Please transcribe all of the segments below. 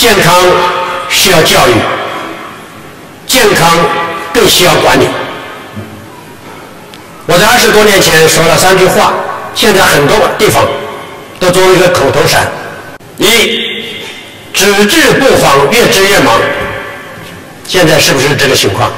健康需要教育，健康更需要管理。我在20多年前说了3句话，现在很多地方都作为一个口头禅：一，只治不防，越治越忙。现在是不是这个情况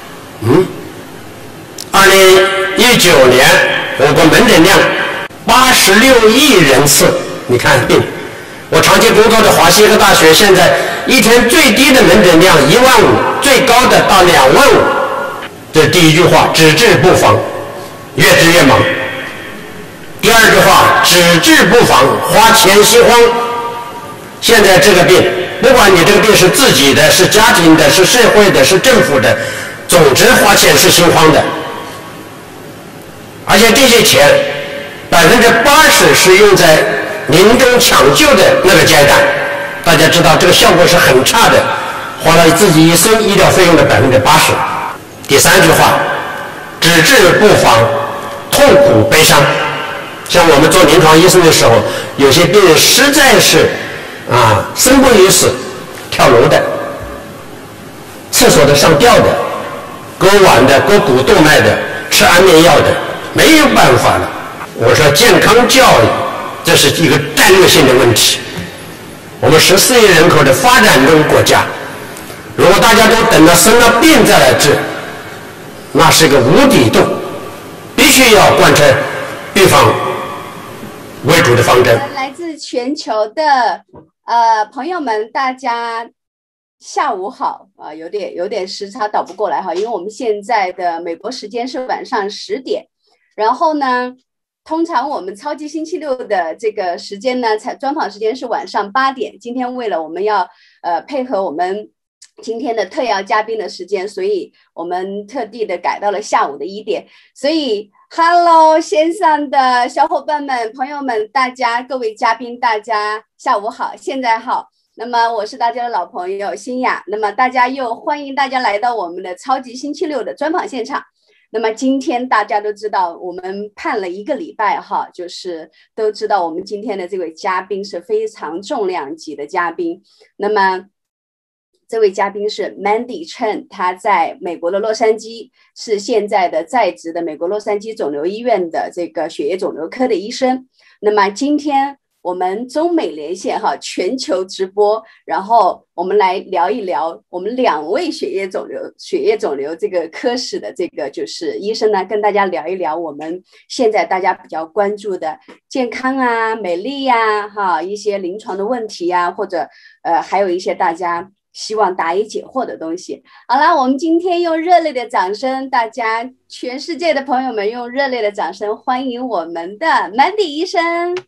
？2019年我国门诊量86亿人次，你看病。我长期工作的华西克大学现在一天最低的门诊量15000，最高的到25000。这是第一句话，只治不防，越治越忙。第二句话，只治不防，花钱心慌。现在这个病，不管你这个病是自己的，是家庭的，是社会的，是政府的，总之花钱是心慌的。而且这些钱80%是用在临终抢救的那个阶段，大家知道这个效果是很差的，花了自己一生医疗费用的80%。第三句话，只治不防，痛苦悲伤。像我们做临床医生的时候，有些病人实在是生不如死，跳楼的，厕所的上吊的，割腕的，割股动脉的，吃安眠药的，没有办法了。我说健康教育，这是一个战略性的问题。我们14亿人口的发展中国家，如果大家都等到生了病再来治，那是个无底洞，必须要贯彻预防为主的方针。 来自全球的朋友们，大家下午好有点时差倒不过来哈，因为我们现在的美国时间是晚上10点，然后呢，通常我们超级星期六的这个时间呢，专访时间是晚上8点。今天为了我们要配合我们今天的特邀嘉宾的时间，所以我们特地的改到了下午的1点。所以 Hello 线上的小伙伴们、朋友们，各位嘉宾，大家下午好，现在好。那么我是大家的老朋友欣雅，那么欢迎大家来到我们的超级星期六的专访现场。那么今天大家都知道，我们盼了1个礼拜哈，就是都知道我们今天的这位嘉宾是非常重量级的嘉宾。那么这位嘉宾是 Mandy Chen， 他在美国的洛杉矶，是现在的在职的美国洛杉矶肿瘤医院的这个血液肿瘤科的医生。那么今天我们中美连线哈，全球直播，然后我们来聊一聊我们2位血液肿瘤这个科室的这个就是医生呢，跟大家聊一聊我们现在大家比较关注的健康啊、美丽呀、一些临床的问题呀，或者还有一些大家希望答疑解惑的东西。好了，我们今天用热烈的掌声，大家全世界的朋友们用热烈的掌声欢迎我们的 Mandy 医生。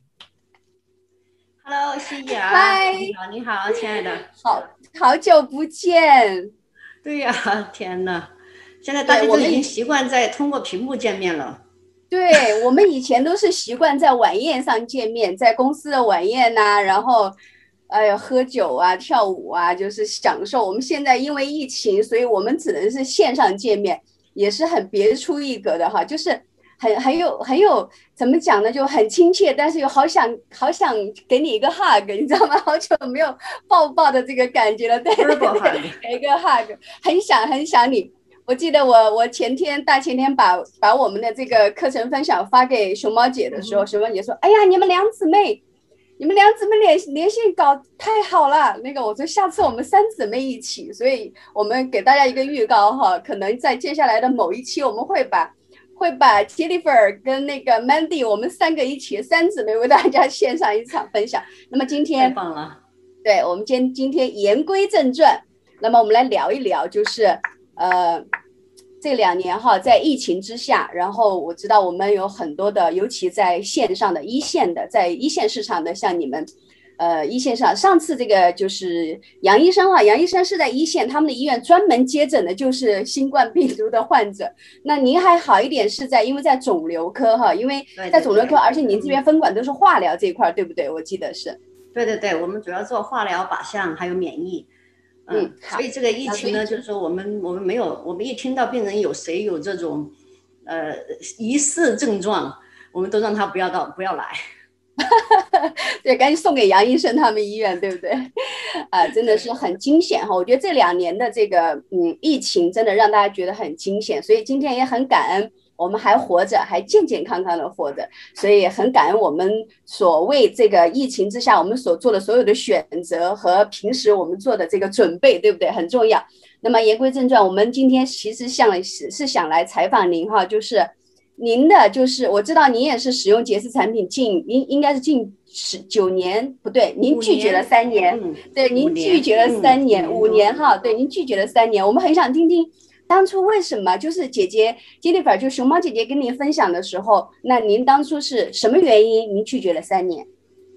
Hello， 欣雅， 嗨， 你好，亲爱的， 好久不见。 对呀，天哪，现在大家都已经习惯在通过屏幕见面了。 对，我们以前都是习惯在晚宴上见面，在公司的晚宴呐，然后喝酒啊、跳舞啊，就是享受。我们现在因为疫情，所以我们只能是线上见面，也是很别出一格的哈，就是很有怎么讲呢，就很亲切，但是又好想给你一个 hug， 你知道吗？好久没有抱的这个感觉了，对，给一个 hug， 很想你。我记得我大前天把我们的这个课程分享发给熊猫姐的时候，熊猫姐说：“哎呀，你们两姊妹连线搞太好了。”那个我说下次我们3姊妹一起，所以我们给大家一个预告哈，可能在接下来的某一期我们会把 Jennifer 跟那个 Mandy 我们3个一起3姊妹为大家献上一场分享。那么今天太棒了， 对，我们今天言归正传，那么我们来聊一聊，就是这2年哈，在疫情之下，然后我知道我们有很多的，尤其在线上的在一线市场的，像你们一线上，上次这个就是杨医生哈，杨医生是在一线，他们的医院专门接诊的就是新冠病毒的患者。那您还好一点，因为在肿瘤科哈，因为在肿瘤科，而且您这边分管都是化疗这一块，对不对？我记得是。 对，我们主要做化疗、靶向还有免疫。所以这个疫情呢，就是说我们没有，我们一听到病人有谁有这种疑似症状，我们都让他不要来。 对，赶紧送给杨医生他们医院，对不对？真的是很惊险哈！我觉得这2年的这个疫情真的让大家觉得很惊险，所以今天也很感恩我们还活着，还健健康康的活着，所以很感恩我们所谓这个疫情之下我们所做的所有的选择和平时我们做的这个准备，对不对？很重要。那么言归正传，我们今天其实是想来采访您哈，就是您的就是我知道您也是使用杰斯产品应该是近9年，不对，您拒绝了3年，对，您拒绝了3年，5年哈，对，您拒绝了3年，我们很想听听当初为什么，就是姐姐 Jennifer 就熊猫姐姐跟您分享的时候，那您当初是什么原因您拒绝了3年？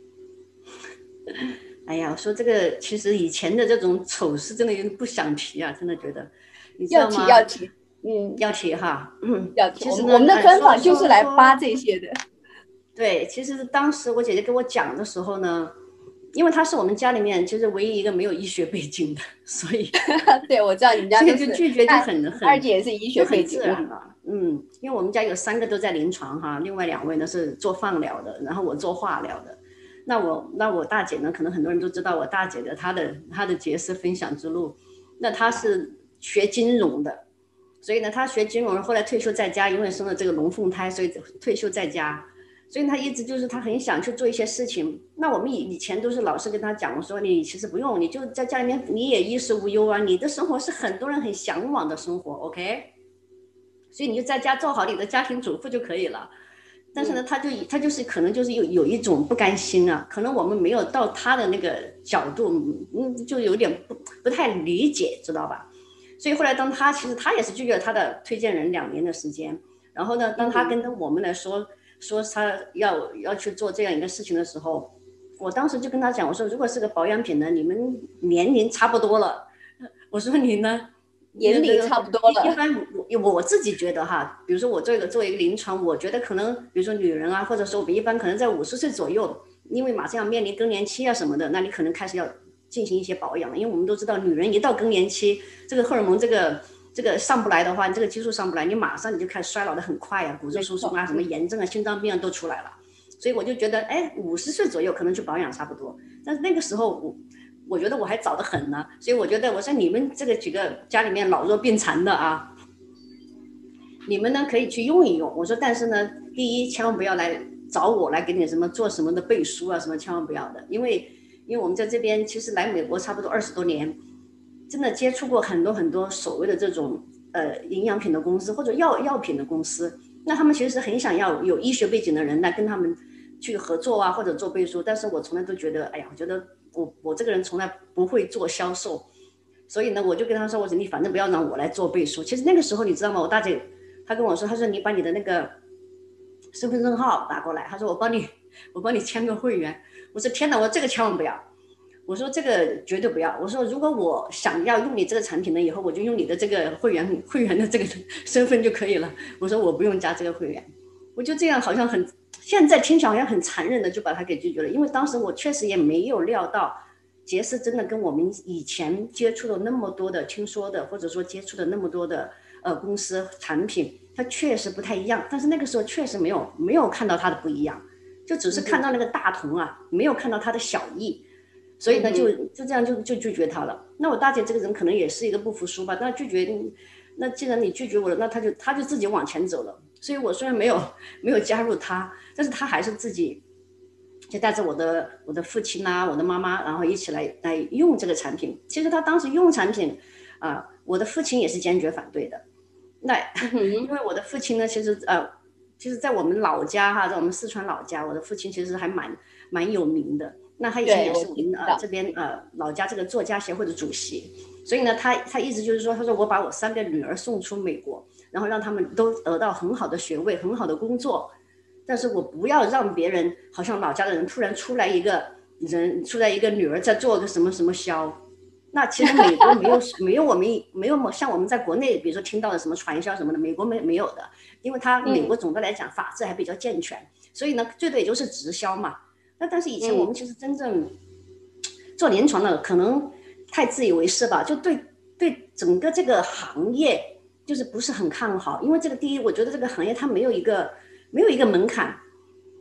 哎呀，我说这个其实以前的这种丑事真的有点不想提啊，真的觉得，你知道吗？ 要提， 要提哈， 要提。其实我们的专访就是来扒这些的。 对，其实当时我姐姐跟我讲的时候呢，因为她是我们家里面其实唯一一个没有医学背景的，所以对，我知道你们家就拒绝就很二姐也是医学背景， 自然了。因为我们家有3个都在临床哈，另外2位呢是做放疗的，然后我做化疗的。那我大姐呢，可能很多人都知道我大姐的她的杰斯分享之路。那她是学金融的，所以呢她学金融，后来退休在家，因为生了这个龙凤胎，所以退休在家。所以她一直就是她很想去做一些事情。那我们以前都是老师跟她讲，我说你其实不用，你就在家里面你也衣食无忧啊，你的生活是很多人很向往的生活 ，OK？ 所以你就在家做好你的家庭主妇就可以了。但是呢，他就是可能就是有一种不甘心啊，可能我们没有到他的那个角度，就有点不太理解，知道吧？所以后来当他其实他也是拒绝了他的推荐人2年的时间，然后呢，当他跟我们来说他要去做这样一个事情的时候，我当时就跟他讲，我说如果是个保养品呢，你们年龄差不多了，我说你呢？ 年龄差不多了。 一般我自己觉得哈，比如说我做一个临床，我觉得可能比如说女人啊，或者说我们一般可能在50岁左右，因为马上要面临更年期啊什么的，那你可能开始要进行一些保养，因为我们都知道女人一到更年期，这个荷尔蒙这个上不来的话，你这个激素上不来，你马上你就开始衰老的很快啊，骨质疏松啊，什么炎症啊、心脏病啊都出来了。所以我就觉得50岁左右可能去保养差不多，但是那个时候我觉得我还早得很呢，所以我觉得我说你们这个几个家里面老弱病残的啊，你们呢可以去用一用。我说但是呢，第一千万不要来找我来给你做什么的背书啊什么，千万不要的，因为我们在这边其实来美国差不多20多年，真的接触过很多很多所谓的这种营养品的公司或者药品的公司，那他们其实是很想要有医学背景的人来跟他们去合作啊或者做背书，但是我从来都觉得我觉得我这个人从来不会做销售，所以呢我就跟他说，我说你反正不要让我来做背书。其实那个时候你知道吗，我大姐她跟我说，她说你把你的那个身份证号打过来，她说我帮你签个会员。我说天哪，我这个千万不要，我说这个绝对不要，我说如果我想要用你这个产品呢，以后我就用你的这个会员的这个身份就可以了，我说我不用加这个会员。我就这样好像现在听起来好像很残忍的就把他给拒绝了，因为当时我确实也没有料到杰斯真的跟我们以前接触的那么多的听说的或者说接触的那么多的公司产品，它确实不太一样，但是那个时候确实没有看到它的不一样，就只是看到那个大同啊，没有看到它的小异，所以呢就这样就拒绝他了。那我大姐这个人可能也是一个不服输吧，那拒绝，那既然你拒绝我了，那他就自己往前走了。所以我虽然没有加入他，但是他还是自己就带着我的父亲啊，我的妈妈，然后一起来用这个产品。其实他当时用产品我的父亲也是坚决反对的。那因为我的父亲呢，其实在我们老家哈，在我们四川老家，我的父亲其实还蛮有名的。那他以前也是我们这边老家这个作家协会的主席，所以呢他一直就是说，他说我把我3个女儿送出美国，然后让他们都得到很好的学位很好的工作，但是我不要让别人好像老家的人突然出来一个女儿在做个什么什么销。那其实美国没有像我们在国内比如说听到的什么传销什么的，美国没有的，因为它美国总的来讲法制还比较健全，所以呢最多也就是直销嘛。但是以前我们其实真正做临床的可能太自以为是吧，就对整个这个行业就是不是很看好，因为这个第一我觉得这个行业它没有一个门槛，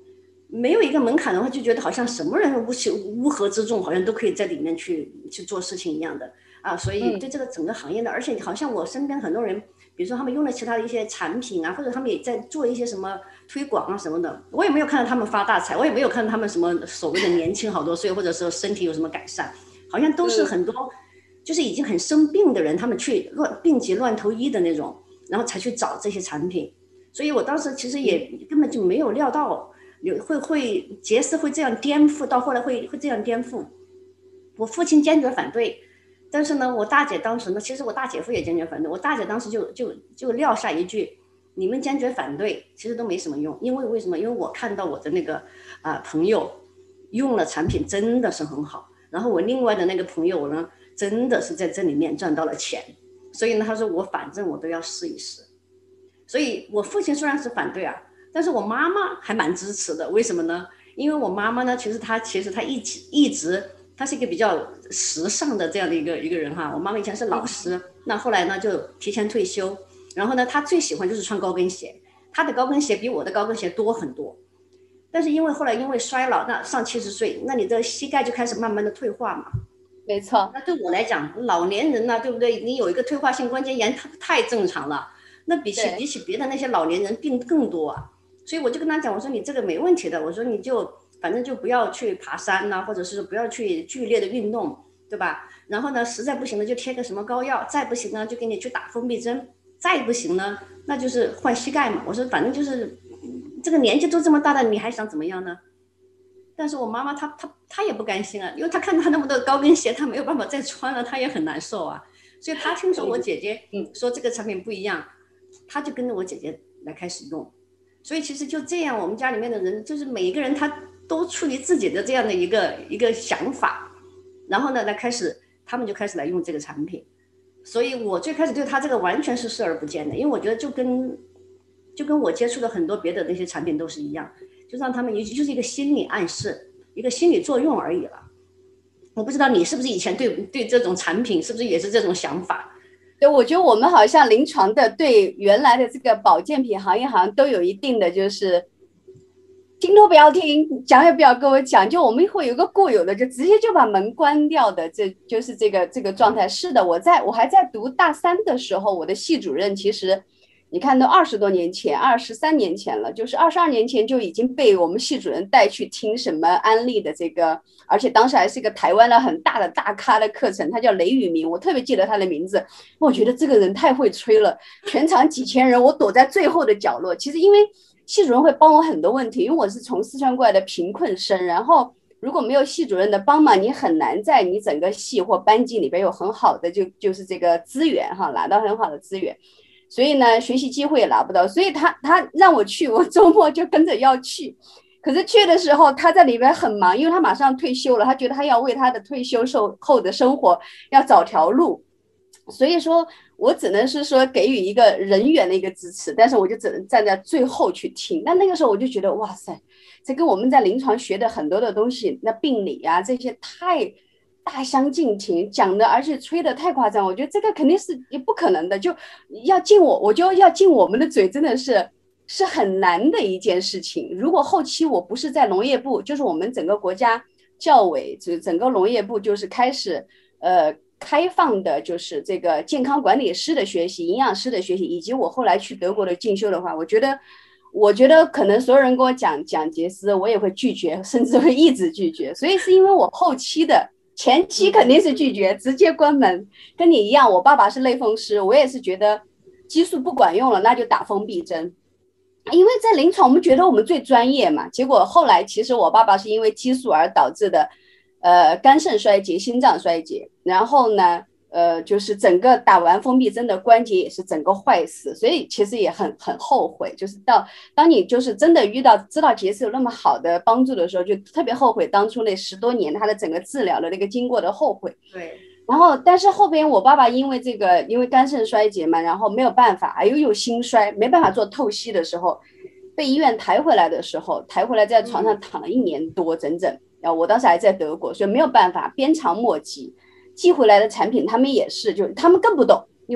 没有一个门槛的话，就觉得好像什么人乌合之众，好像都可以在里面去做事情一样的啊。所以对这个整个行业的，而且好像我身边很多人，比如说他们用了其他的一些产品啊，或者他们也在做一些什么推广啊什么的，我也没有看到他们发大财，我也没有看到他们什么所谓的年轻好多岁，或者说身体有什么改善，好像都是很多就是已经很生病的人，他们去病急乱投医的那种，然后才去找这些产品。所以我当时其实也根本就没有料到杰斯会这样颠覆，到后来会这样颠覆。我父亲坚决反对，但是呢，我大姐当时呢，其实我大姐夫也坚决反对。我大姐当时就撂下一句：“你们坚决反对，其实都没什么用，因为什么？因为我看到我的那个朋友用了产品真的是很好，然后我另外的那个朋友呢，真的是在这里面赚到了钱，所以呢，他说我反正我都要试一试。所以我父亲虽然是反对啊。”但是我妈妈还蛮支持的，为什么呢？因为我妈妈呢，其实她一直她是一个比较时尚的这样的一个人哈。我妈妈以前是老师，那后来呢就提前退休，然后呢她最喜欢就是穿高跟鞋，她的高跟鞋比我的高跟鞋多很多。但是后来因为衰老，那上70岁，那你的膝盖就开始慢慢的退化嘛。 没错。 那对我来讲，老年人呢，对不对？你有一个退化性关节炎，它太正常了。那比起别的那些老年人病更多啊。所以我就跟他讲，我说你这个没问题的，我说你就反正就不要去爬山呐，或者是不要去剧烈的运动，对吧？然后呢，实在不行了就贴个什么膏药，再不行呢就给你去打封闭针，再不行呢那就是换膝盖嘛。我说反正就是这个年纪都这么大了，你还想怎么样呢？但是我妈妈她也不甘心啊，因为她看她那么多高跟鞋，她没有办法再穿了，她也很难受啊。所以她听说我姐姐说这个产品不一样，她就跟着我姐姐来开始用。所以其实就这样，我们家里面的人就是每一个人他都出于自己的这样的一个想法，然后呢他们就开始来用这个产品。所以我最开始对他这个完全是视而不见的，因为我觉得就跟我接触的很多别的那些产品都是一样，就让他们就是一个心理暗示，一个心理作用而已了。我不知道你是不是以前对这种产品是不是也是这种想法？ 对，我觉得我们好像临床的对原来的这个保健品行业好像都有一定的就是听都不要听，讲也不要跟我讲，就我们会有一个固有的，就直接就把门关掉的，这就是这个状态。是的，我还在读大3的时候，我的系主任其实你看都20多年前，23年前了，就是22年前就已经被我们系主任带去听什么安利的这个，而且当时还是一个台湾的很大的大咖的课程，他叫雷宇明，我特别记得他的名字。我觉得这个人太会吹了，全场几千人，我躲在最后的角落。其实因为系主任会帮我很多问题，因为我是从四川过来的贫困生，然后如果没有系主任的帮忙，你很难在你整个系或班级里边有很好的就是这个资源哈，拿到很好的资源。所以呢，学习机会也拿不到，所以他让我去，我周末就跟着要去。可是去的时候，他在里边很忙，因为他马上退休了，他觉得他要为他的退休后的生活要找条路。所以说我只能是说给予一个人员的一个支持，但是我就只能站在最后去听。那个时候我就觉得，哇塞，这跟我们在临床学的很多的东西，那病理啊这些太大相径庭，讲的而且吹的太夸张，我觉得这个肯定是也不可能的，就要进我就要进我们的嘴，真的是很难的一件事情。如果后期我不是在农业部，就是我们整个国家教委，整个农业部就是开始开放的，就是这个健康管理师的学习、营养师的学习，以及我后来去德国的进修的话，我觉得可能所有人跟我讲杰斯，我也会拒绝，甚至会一直拒绝。所以是因为我后期的前期肯定是拒绝，直接关门。跟你一样，我爸爸是类风湿，我也是觉得激素不管用了，那就打封闭针。因为在临床我们觉得我们最专业嘛，结果后来其实我爸爸是因为激素而导致的肝肾衰竭、心脏衰竭，然后呢就是整个打完封闭针的关节也是整个坏死，所以其实也很后悔，就是当你就是真的知道杰斯有那么好的帮助的时候，就特别后悔当初那10多年他的整个治疗的那个经过的后悔。 对。 然后但是后边我爸爸因为肝肾衰竭嘛，然后没有办法，又有心衰，没办法做透析的时候，被医院抬回来的时候，抬回来在床上躺了1年多整整。然后我当时还在德国，所以没有办法，鞭长莫及。寄回来的产品他们也是，就他们更不懂，因为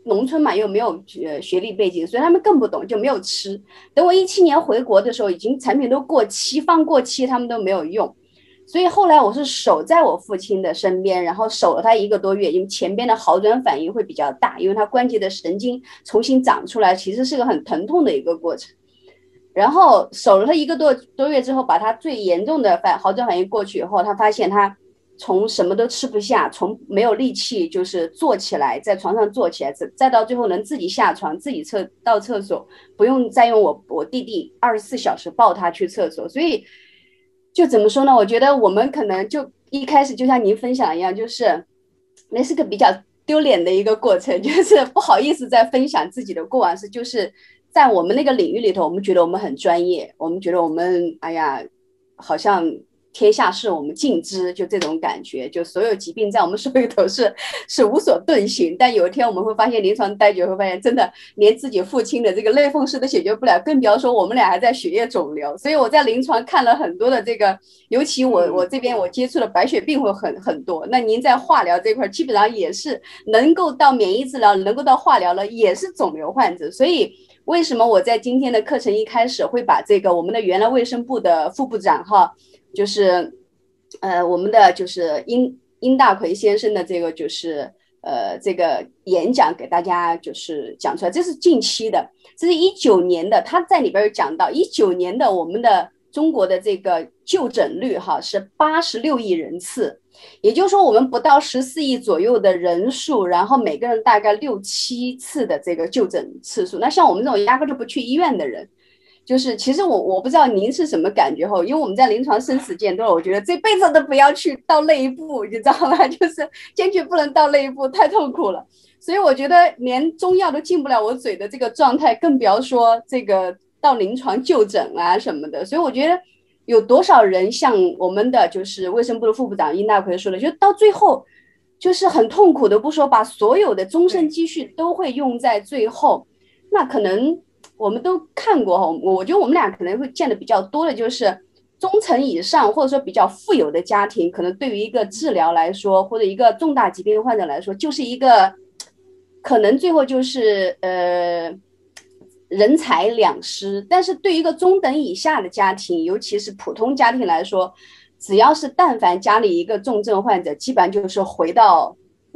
农村嘛，又没有学历背景，所以他们更不懂，就没有吃。等我17年回国的时候，已经产品都过期，放过期，他们都没有用。所以后来我是守在我父亲的身边，然后守了他1个多月，因为前边的好转反应会比较大，因为他关节的神经重新长出来，其实是个很疼痛的一个过程。然后守了他1个多月之后，把他最严重的好转反应过去以后，他发现他从什么都吃不下，从没有力气就是坐起来，在床上坐起来，再到最后能自己下床，自己到厕所，不用再用我弟弟24小时抱他去厕所。所以就怎么说呢？我觉得我们可能就一开始就像您分享一样，就是那是个比较丢脸的一个过程，就是不好意思在分享自己的过往事，就是在我们那个领域里头，我们觉得我们很专业，我们觉得我们哎呀，好像天下事我们尽知，就这种感觉，就所有疾病在我们手里头是无所遁形。但有一天我们会发现，临床待久会发现，真的连自己父亲的这个类风湿都解决不了，更不要说我们俩还在血液肿瘤。所以我在临床看了很多的这个，尤其我这边我接触的白血病会很多。那您在化疗这块基本上也是能够到免疫治疗，能够到化疗了，也是肿瘤患者。所以为什么我在今天的课程一开始会把这个我们的原来卫生部的副部长就是我们的就是殷大奎先生的这个就是这个演讲给大家就是讲出来，这是近期的，这是19年的，他在里边有讲到19年的我们的中国的这个就诊率是86亿人次，也就是说我们不到14亿左右的人数，然后每个人大概6、7次的这个就诊次数。那像我们这种压根就不去医院的人，就是其实我不知道您是什么感觉因为我们在临床生死见多了，我觉得这辈子都不要去到那一步，你知道吗？就是坚决不能到那一步，太痛苦了。所以我觉得连中药都进不了我嘴的这个状态，更不要说这个到临床就诊啊什么的。所以我觉得有多少人像我们的就是卫生部的副部长殷大奎说的，就到最后就是很痛苦的不说，把所有的终身积蓄都会用在最后。那可能我们都看过我觉得我们俩可能会见的比较多的就是中层以上或者说比较富有的家庭，可能对于一个治疗来说，或者一个重大疾病患者来说，就是一个可能最后就是人财两失。但是对于一个中等以下的家庭，尤其是普通家庭来说，只要是但凡家里一个重症患者，基本上就是回到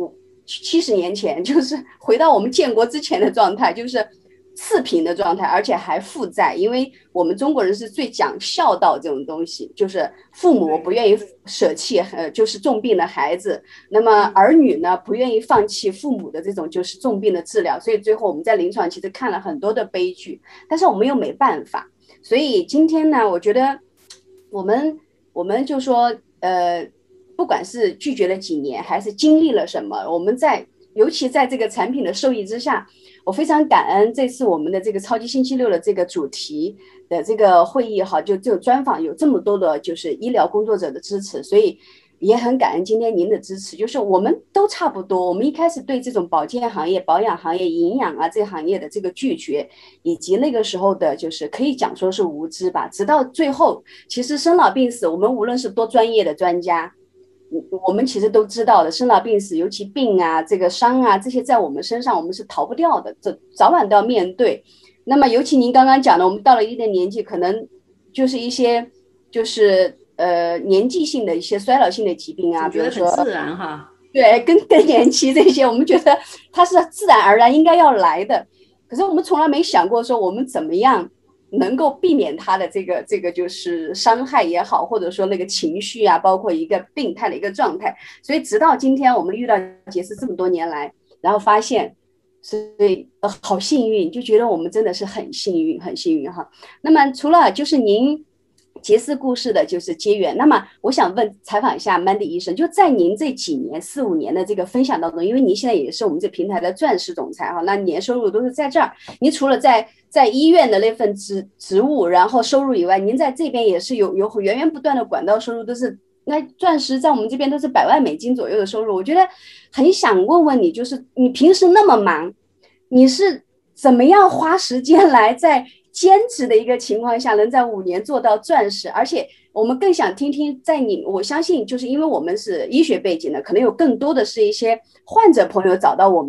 70年前，就是回到我们建国之前的状态，就是次贫的状态，而且还负债。因为我们中国人是最讲孝道这种东西，就是父母不愿意舍弃就是重病的孩子，那么儿女呢不愿意放弃父母的这种就是重病的治疗，所以最后我们在临床其实看了很多的悲剧，但是我们又没办法。所以今天呢，我觉得我们就说不管是拒绝了几年还是经历了什么，我们尤其在这个产品的受益之下，我非常感恩这次我们的这个超级星期六的这个主题的这个会议就专访有这么多的就是医疗工作者的支持，所以也很感恩今天您的支持。就是我们都差不多，我们一开始对这种保健行业、保养行业、营养这行业的这个拒绝，以及那个时候的就是可以讲说是无知吧，直到最后其实生老病死，我们无论是多专业的专家，我们其实都知道的，生老病死，尤其病这个伤这些在我们身上我们是逃不掉的，这早晚都要面对。那么尤其您刚刚讲的，我们到了一定年纪，可能就是一些就是年纪性的一些衰老性的疾病比如说很自然对，更年期这些，我们觉得它是自然而然应该要来的，可是我们从来没想过说我们怎么样能够避免他的这个就是伤害也好，或者说那个情绪包括一个病态的一个状态。所以直到今天我们遇到杰斯这么多年来，然后发现，所以好幸运，就觉得我们真的是很幸运很幸运那么除了就是您杰斯故事的就是接缘，那么我想采访一下 Mandy 医生，就在您这几年4、5年的这个分享当中，因为您现在也是我们这平台的钻石总裁那年收入都是在这儿，您除了在医院的那份职务然后收入以外，您在这边也是有源源不断的管道收入，都是那钻石在我们这边都是100万美金左右的收入。我觉得很想问问你，就是你平时那么忙，你是怎么样花时间来在兼职的一个情况下能在5年做到钻石？而且我们更想听听我相信就是因为我们是医学背景的，可能有更多的是一些患者朋友找到我们，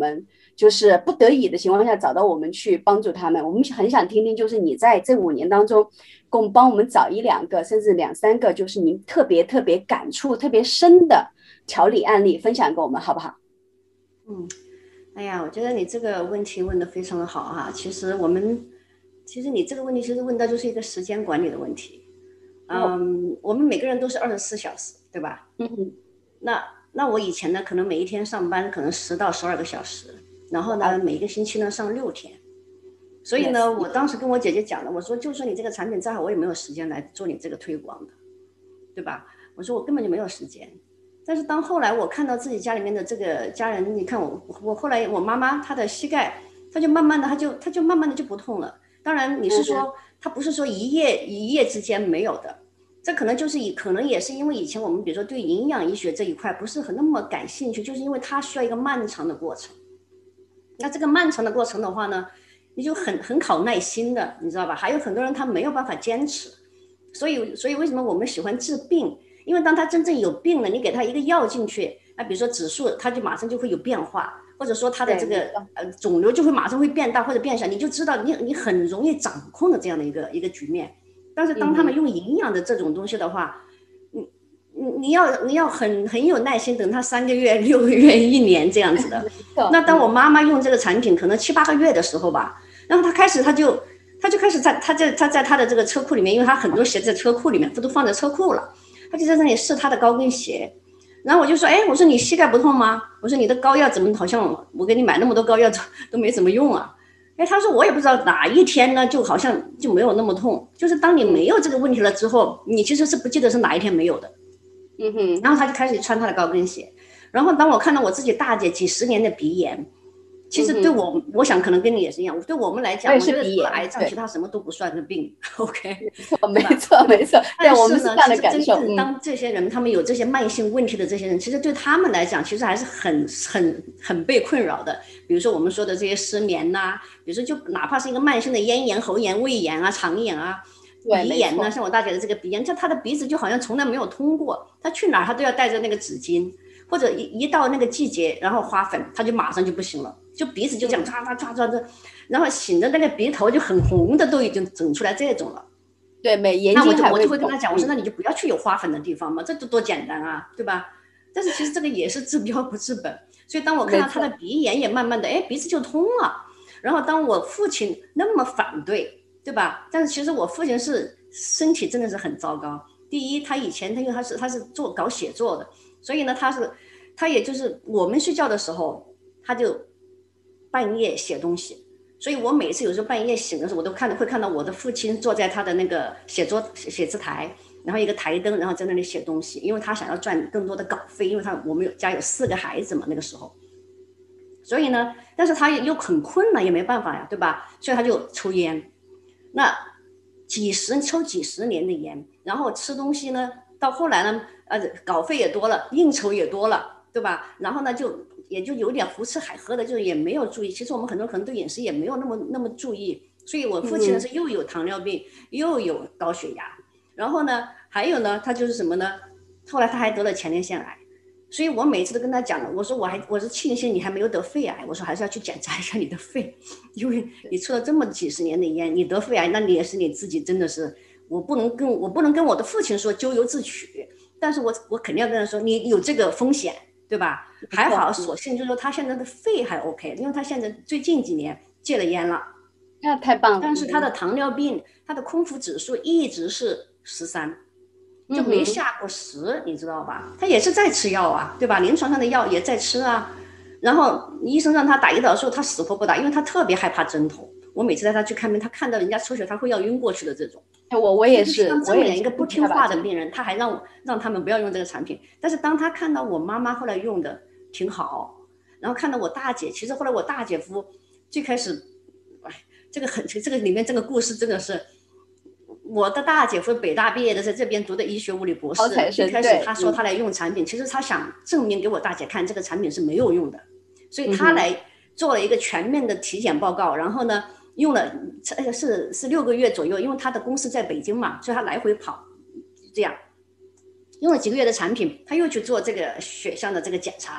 就是不得已的情况下找到我们去帮助他们。我们很想听听，就是你在这5年当中，帮我们找1、2个，甚至2、3个，就是您特别感触特别深的调理案例，分享给我们，好不好？ 哎呀，我觉得你这个问题问得非常的好哈。其实你这个问题其实问到就是一个时间管理的问题。我们每个人都是24小时，对吧？那我以前呢，可能每一天上班可能10到12个小时，然后呢，每一个星期呢上6天。所以呢，我当时跟我姐姐讲了，我说就说你这个产品再好，我也没有时间来做你这个推广的，对吧？我说我根本就没有时间。但是当后来我看到自己家里面的这个家人，你看我后来我妈妈她的膝盖，她就慢慢的就不痛了。当然你是说她不是说一夜之间没有的，这可能可能也是因为以前我们比如说对营养医学这一块不是那么感兴趣，就是因为它需要一个漫长的过程。那这个漫长的过程的话呢，你就很考耐心的，你知道吧？还有很多人他没有办法坚持，所以为什么我们喜欢治病？因为当他真正有病了，你给他一个药进去，那比如说指数，他就马上就会有变化，或者说他的这个肿瘤就会马上会变大或者变小，你就知道你很容易掌控的这样的一个局面。但是当他们用营养的这种东西的话，你要很有耐心，等他3个月、6个月、1年这样子的。那当我妈妈用这个产品可能7、8个月的时候吧，然后她开始她就开始在她的这个车库里面，因为她很多鞋在车库里面，她都放在车库了。他就在那里试他的高跟鞋，然后我就说，我说你膝盖不痛吗？我说你的膏药怎么好像我给你买那么多膏药都没怎么用啊？他说我也不知道哪一天呢，就好像就没有那么痛。就是当你没有这个问题了之后，你其实是不记得是哪一天没有的。然后他就开始穿他的高跟鞋，然后当我看到我自己大姐几10年的鼻炎。其实对我想可能跟你也是一样，对我们来讲，我觉得除了癌症，其他什么都不算的病。OK， 没错。对，我们是这样的感受。 当这些人他们有这些慢性问题的这些人，其实对他们来讲，其实还是很被困扰的。比如说我们说的这些失眠呐，比如说就哪怕是一个慢性的咽炎、喉炎、胃炎啊、肠炎啊、鼻炎呢，像我大姐的这个鼻炎，她的鼻子就好像从来没有通过，她去哪儿她都要带着那个纸巾。或者一到那个季节，然后花粉，他就马上就不行了，就鼻子就这样抓，然后醒的那个鼻头就很红的，都已经整出来这种了。 对，眼睛那我就会跟他讲，我说那你就不要去有花粉的地方嘛，这多简单啊，对吧？但是其实这个也是治标不治本。所以当我看到他的鼻炎也慢慢的，鼻子就通了。然后当我父亲那么反对，对吧？但是其实我父亲是身体真的是很糟糕。第一，他以前因为他是搞写作的。所以呢，他也就是我们睡觉的时候，他就半夜写东西。所以我每次有时候半夜醒的时候，我都会看到我的父亲坐在他的那个写字台，然后一个台灯，然后在那里写东西，因为他想要赚更多的稿费，因为我们家有4个孩子嘛，那个时候。所以呢，但是他又很困难，也没办法呀，对吧？所以他就抽烟，那抽几十年的烟，然后吃东西呢，到后来呢。稿费也多了，应酬也多了，对吧？然后呢，也就有点胡吃海喝的，就是也没有注意。其实我们很多人可能对饮食也没有那么注意。所以我父亲呢是又有糖尿病，又有高血压，然后呢，还有呢，他就是什么呢？后来他还得了前列腺癌。所以我每次都跟他讲了，我说我是庆幸你还没有得肺癌，我说还是要去检查一下你的肺，因为你抽了这么几十年的烟，你得肺癌，那你也是你自己真的是，我不能跟我的父亲说咎由自取。但是我肯定要跟他说，你有这个风险，对吧？还好，所幸就是说他现在的肺还 OK， 因为他现在最近几年戒了烟了， 那太棒了。 但是他的糖尿病，他的空腹指数一直是13，就没下过10，你知道吧？他也是在吃药啊，对吧？临床上的药也在吃啊。然后医生让他打胰岛素，他死活不打，因为他特别害怕针头。我每次带他去看病，他看到人家抽血，他会要晕过去的这种。 我也是， 我也一个不听话的病人，他还让他们不要用这个产品。但是当他看到我妈妈后来用的挺好，然后看到我大姐，其实后来我大姐夫最开始，这个里面这个故事真的是，我的大姐夫北大毕业的，在这边读的医学物理博士。最开始他说他来用产品，其实他想证明给我大姐看，这个产品是没有用的，所以他来做了一个全面的体检报告，然后呢。用了是6个月左右，因为他的公司在北京嘛，所以他来回跑，这样用了几个月的产品，他又去做这个血项的这个检查，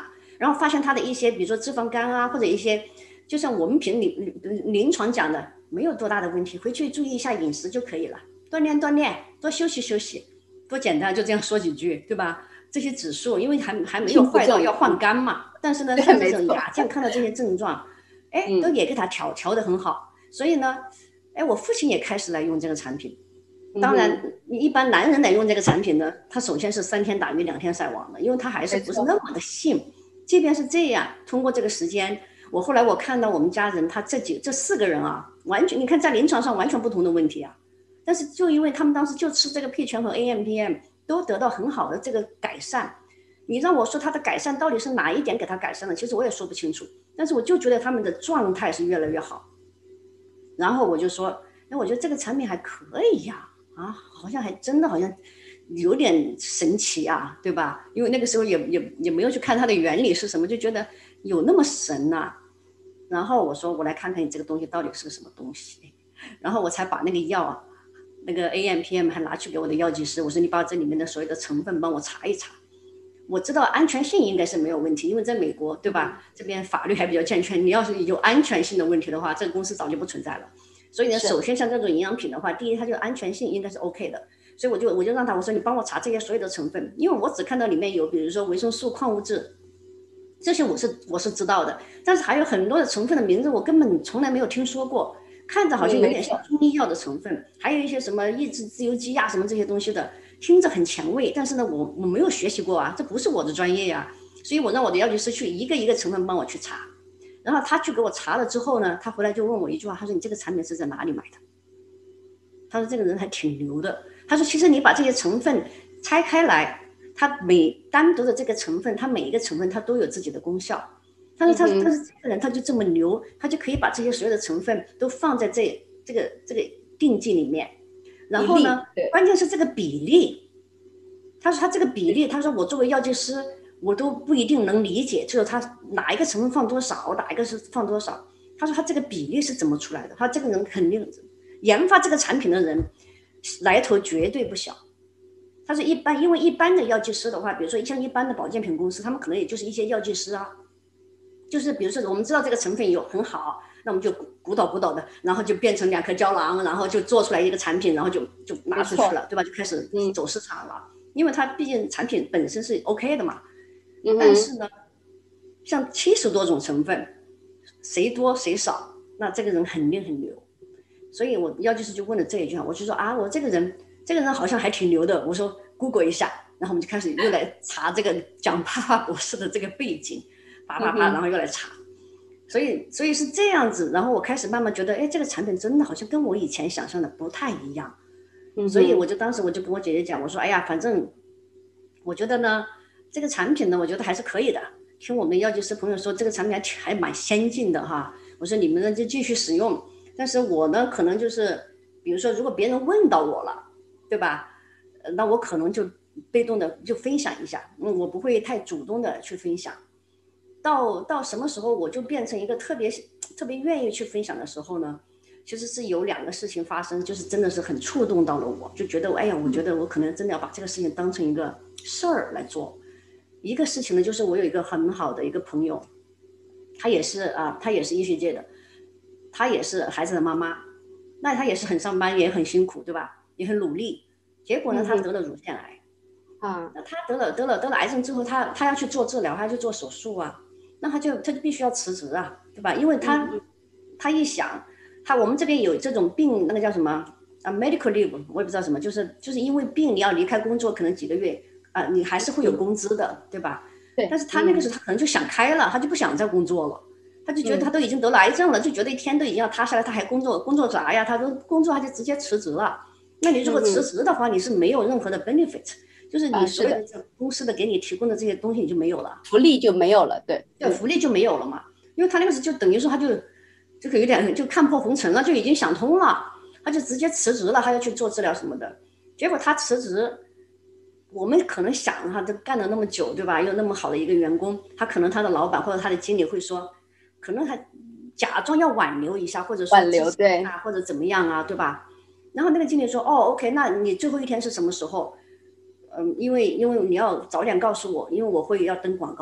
然后发现他的一些，比如说脂肪肝啊，或者一些，就像我们凭临床讲的，没有多大的问题，回去注意一下饮食就可以了，锻炼锻炼，多休息休息，多简单，就这样说几句，对吧？这些指数，因为还没有坏到要换肝嘛，但是呢，像这种亚健康的这些症状，哎，都也给他调得很好，所以呢，哎，我父亲也开始来用这个产品。当然，你一般男人来用这个产品呢，他首先是3天打鱼2天晒网的，因为他还是不是那么的信。即便是这样，通过这个时间，后来我看到我们家人，他这4个人啊，完全你看在临床上完全不同的问题啊，但是就因为他们当时就吃这个配全和 AMPM 都得到很好的这个改善。你让我说他的改善到底是哪一点给他改善了，其实我也说不清楚，但是我就觉得他们的状态是越来越好。然后我就说，那我觉得这个产品还可以呀。好像还真的好像有点神奇啊，对吧？因为那个时候也没有去看它的原理是什么，就觉得有那么神啊。然后我说我来看看你这个东西到底是个什么东西，然后我才把那个药那个 AMPM 还拿去给我的药剂师，我说你把这里面的所有的成分帮我查一查。我知道安全性应该是没有问题，因为在美国，对吧？这边法律还比较健全，你要是有安全性的问题的话，这个公司早就不存在了。所以呢，首先像这种营养品的话，第一它就安全性应该是 OK 的，所以我就让他，我说你帮我查这些所有的成分，因为我只看到里面有比如说维生素、矿物质，这些我是知道的，但是还有很多的成分的名字我根本从来没有听说过，看着好像有点像中医药的成分，还有一些什么抑制自由基啊什么这些东西的，听着很前卫，但是呢我没有学习过啊，这不是我的专业呀，所以我让我的药剂师去一个一个成分帮我去查。然后他去给我查了之后呢，他回来就问我一句话，他说你这个产品是在哪里买的？他说这个人还挺牛的，他说其实你把这些成分拆开来，它单独的这个成分，它每一个成分它都有自己的功效。他说但是这个人他就这么牛，他就可以把这些所有的成分都放在这个定剂里面，然后呢，关键是这个比例，他说他这个比例，他说我作为药剂师我都不一定能理解，就是他哪一个成分放多少，哪一个是放多少。他说他这个比例是怎么出来的？他这个人肯定研发这个产品的人来头绝对不小。他说因为一般的药剂师的话，比如说像一般的保健品公司，他们可能也就是一些药剂师啊，就是比如说我们知道这个成分有很好，那我们就鼓捣的，然后就变成2颗胶囊，然后就做出来一个产品，然后就拿出去了，对吧？就开始走市场了，因为它毕竟产品本身是 OK 的嘛。但是呢，像70多种成分，谁多谁少，那这个人肯定很牛。所以我药剂师就问了这一句话，我就说我这个人好像还挺牛的。我说 Google 一下，然后我们就开始又来查这个讲帕帕博士的这个背景，然后又来查。所以是这样子，然后我开始慢慢觉得，哎，这个产品真的好像跟我以前想象的不太一样。所以当时我就跟我姐姐讲，我说，哎呀，反正我觉得呢。这个产品呢，我觉得还是可以的。听我们药剂师朋友说，这个产品还蛮先进的哈。我说你们呢就继续使用，但是我呢可能就是，比如说如果别人问到我了，对吧？那我可能就被动的就分享一下，我不会太主动的去分享。到什么时候我就变成一个特别愿意去分享的时候呢？其实是有2个事情发生，就是真的是很触动到了我，就觉得哎呀，我觉得我可能真的要把这个事情当成一个事儿来做。一个事情呢，就是我有一个很好的一个朋友，他也是医学界的，他也是孩子的妈妈，那他也是很上班，也很辛苦，对吧？也很努力。结果呢，他得了乳腺癌。那他得了癌症之后，他要去做治疗，他要去做手术啊，那他就必须要辞职啊，对吧？因为他一想，我们这边有这种病，那个叫什么medical leave， 我也不知道什么，就是因为病你要离开工作，可能几个月。你还是会有工资的，对吧？ 对。 但是他那个时候他可能就想开了，他就不想再工作了，他就觉得他都已经得了癌症了，就觉得一天都已经要塌下来，他还工作啥呀？他说工作他就直接辞职了。那你如果辞职的话，你是没有任何的 benefit， 就是你所有的公司的给你提供的这些东西你就没有了， 福利就没有了，对， 福利就没有了嘛。因为他那个时候就等于说他就有点就看破红尘了，就已经想通了，他就直接辞职了，他要去做治疗什么的。结果他辞职。我们可能想他都干了那么久，对吧？又那么好的一个员工，他可能他的老板或者他的经理会说，可能还假装要挽留一下，或者说挽留对或者怎么样啊，对吧？然后那个经理说，哦 ，OK， 那你最后一天是什么时候？因为你要早点告诉我，因为我会要登广告，要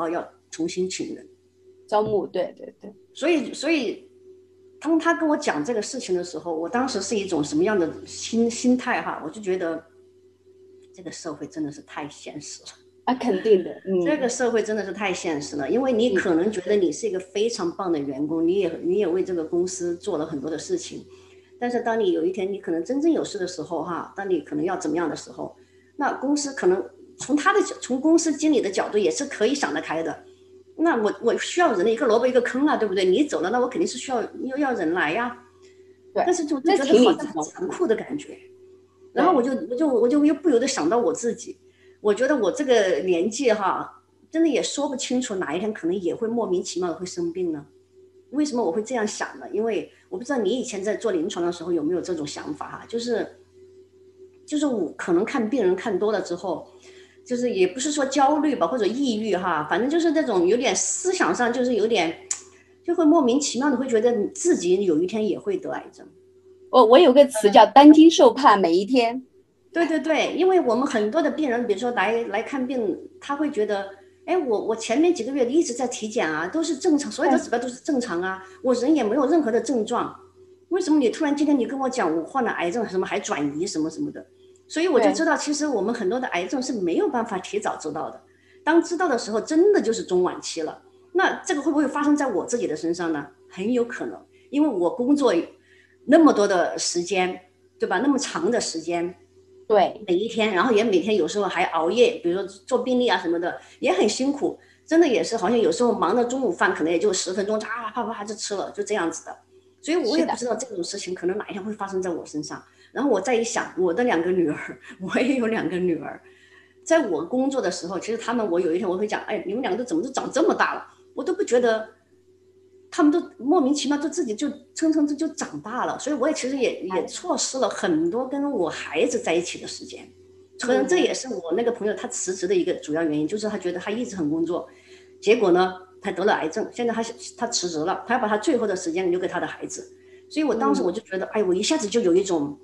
重新请人招募，对对对。 所以当他跟我讲这个事情的时候，我当时是一种什么样的心态哈？我就觉得这个社会真的是太现实了啊，肯定的， 这个社会真的是太现实了，因为你可能觉得你是一个非常棒的员工，你也为这个公司做了很多的事情，但是当你有一天你可能真正有事的时候哈，当你可能要怎么样的时候，那公司可能从公司经理的角度也是可以想得开的。那我需要人的一个萝卜一个坑啊，对不对？你走了，那我肯定是需要人来呀。 对， 但是就觉得好像很残酷的感觉。然后我就又不由得想到我自己，我觉得我这个年纪哈，真的也说不清楚哪一天可能也会莫名其妙的会生病呢。为什么我会这样想呢？因为我不知道你以前在做临床的时候有没有这种想法哈，就是我可能看病人看多了之后，就是也不是说焦虑吧，或者抑郁哈，反正就是那种有点思想上就是有点，就会莫名其妙的会觉得你自己有一天也会得癌症。 我有个词叫担惊受怕每一天。 对对对，因为我们很多的病人，比如说来看病，他会觉得，哎，我前面几个月一直在体检啊，都是正常，所有的指标都是正常啊，我人也没有任何的症状，为什么你突然今天你跟我讲我患了癌症，什么还转移什么什么的？所以我就知道，其实我们很多的癌症是没有办法提早知道的，当知道的时候，真的就是中晚期了。那这个会不会发生在我自己的身上呢？很有可能，因为我工作那么多的时间，对吧？那么长的时间， 对， 每一天，然后也每天有时候还熬夜，比如说做病历啊什么的，也很辛苦，真的也是好像有时候忙的中午饭可能也就10分钟，啪啪啪就吃了，就这样子的。所以我也不知道这种事情可能哪一天会发生在我身上。然后我再一想，我的2个女儿，我也有2个女儿，在我工作的时候，其实我有一天我会讲，哎，你们2个都怎么都长这么大了，我都不觉得。他们都莫名其妙就自己就蹭就长大了，所以我也其实也错失了很多跟我孩子在一起的时间，可能这也是我那个朋友他辞职的一个主要原因，就是他觉得他一直很工作，结果呢他得了癌症，现在他辞职了，他要把他最后的时间留给他的孩子，所以我当时我就觉得，哎，我一下子就有一种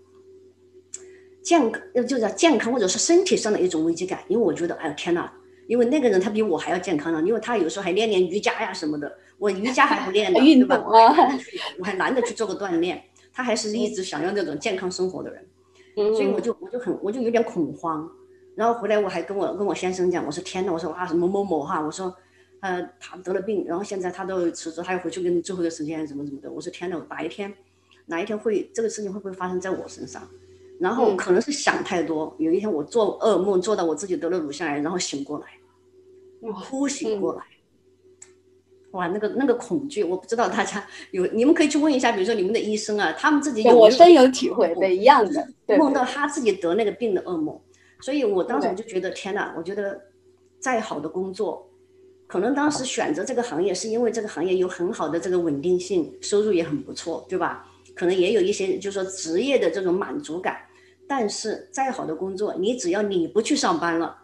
就是健康或者是身体上的一种危机感，因为我觉得，哎呦天哪！因为那个人他比我还要健康呢，因为他有时候还练瑜伽呀什么的，我瑜伽还不练呢， 运动啊， 我还懒得去做个锻炼，他还是一直想要那种健康生活的人，所以我就有点恐慌，然后回来我还跟我先生讲，我说天哪，我说啊什么某某哈，我说他得了病，然后现在他都辞职，他要回去跟你最后的时间什么的，我说天哪，哪一天会这个事情会不会发生在我身上？然后可能是想太多，有一天我做噩梦做到我自己得了乳腺癌，然后醒过来。哭醒过来，哇，那个恐惧，我不知道大家你们可以去问一下，比如说你们的医生啊，他们自己有没有， 我深有体会的一样的， 梦到他自己得那个病的噩梦，所以我当时就觉得天哪，我觉得再好的工作，可能当时选择这个行业是因为这个行业有很好的这个稳定性，收入也很不错，对吧？可能也有一些就是说职业的这种满足感，但是再好的工作，你只要你不去上班了。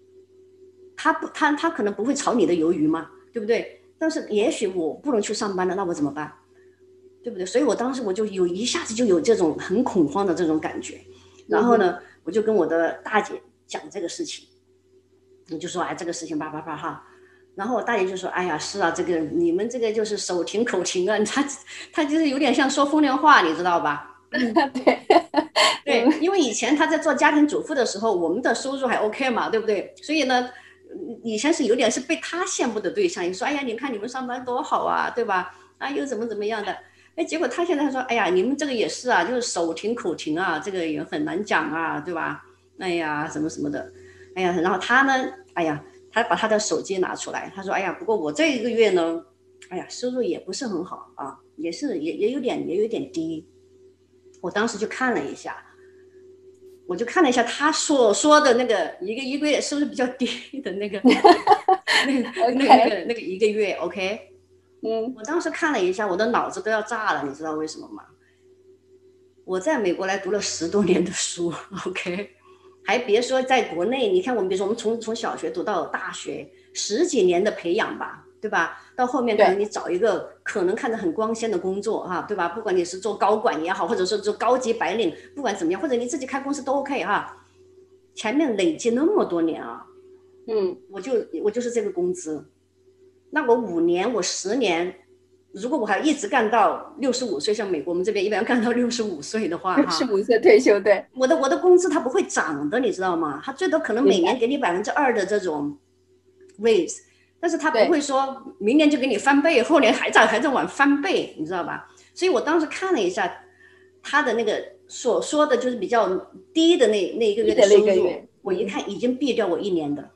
他可能不会炒你的鱿鱼嘛，对不对？但是也许我不能去上班了，那我怎么办？对不对？所以我当时我就一下子就有这种很恐慌的这种感觉，然后呢，我就跟我的大姐讲这个事情，我就说哎，这个事情叭叭叭哈，然后我大姐就说，哎呀，是啊，这个你们这个就是手停口停啊，他就是有点像说风凉话，你知道吧？对，因为以前他在做家庭主妇的时候，我们的收入还 OK 嘛，对不对？所以呢。以前是有点是被他羡慕的对象，你说哎呀，你看你们上班多好啊，对吧？啊，又怎么样的？哎，结果他现在说，哎呀，你们这个也是啊，就是手停口停啊，这个也很难讲啊，对吧？哎呀，什么什么的，哎呀，然后他呢，哎呀，他把他的手机拿出来，他说，哎呀，不过我这一个月呢，哎呀，收入也不是很好啊，也有点低。我当时就看了一下。我就看了一下他所说的那个一个月收入比较低的那个那个一个月 ，OK， 我当时看了一下，我的脑子都要炸了，你知道为什么吗？我在美国来读了10多年的书 ，OK， 还别说在国内，你看我们比如说我们从小学读到大学10几年的培养吧，对吧？到后面可能你找一个可能看着很光鲜的工作哈，对吧？不管你是做高管也好，或者说做高级白领，不管怎么样，或者你自己开公司都 OK 哈。前面累积那么多年啊，我就是这个工资， 那我5年，我10年，如果我还一直干到65岁，像美国我们这边一般要干到65岁的话，哈 ，65岁退休，对， 我的工资它不会涨的，你知道吗？它最多可能每年给你2%的这种 raise， 但是它不会说明年就给你翻倍，后年还在往翻倍，你知道吧？所以我当时看了一下他的那个所说的就是比较低的那一个月的收入，我一看已经避掉我1年的，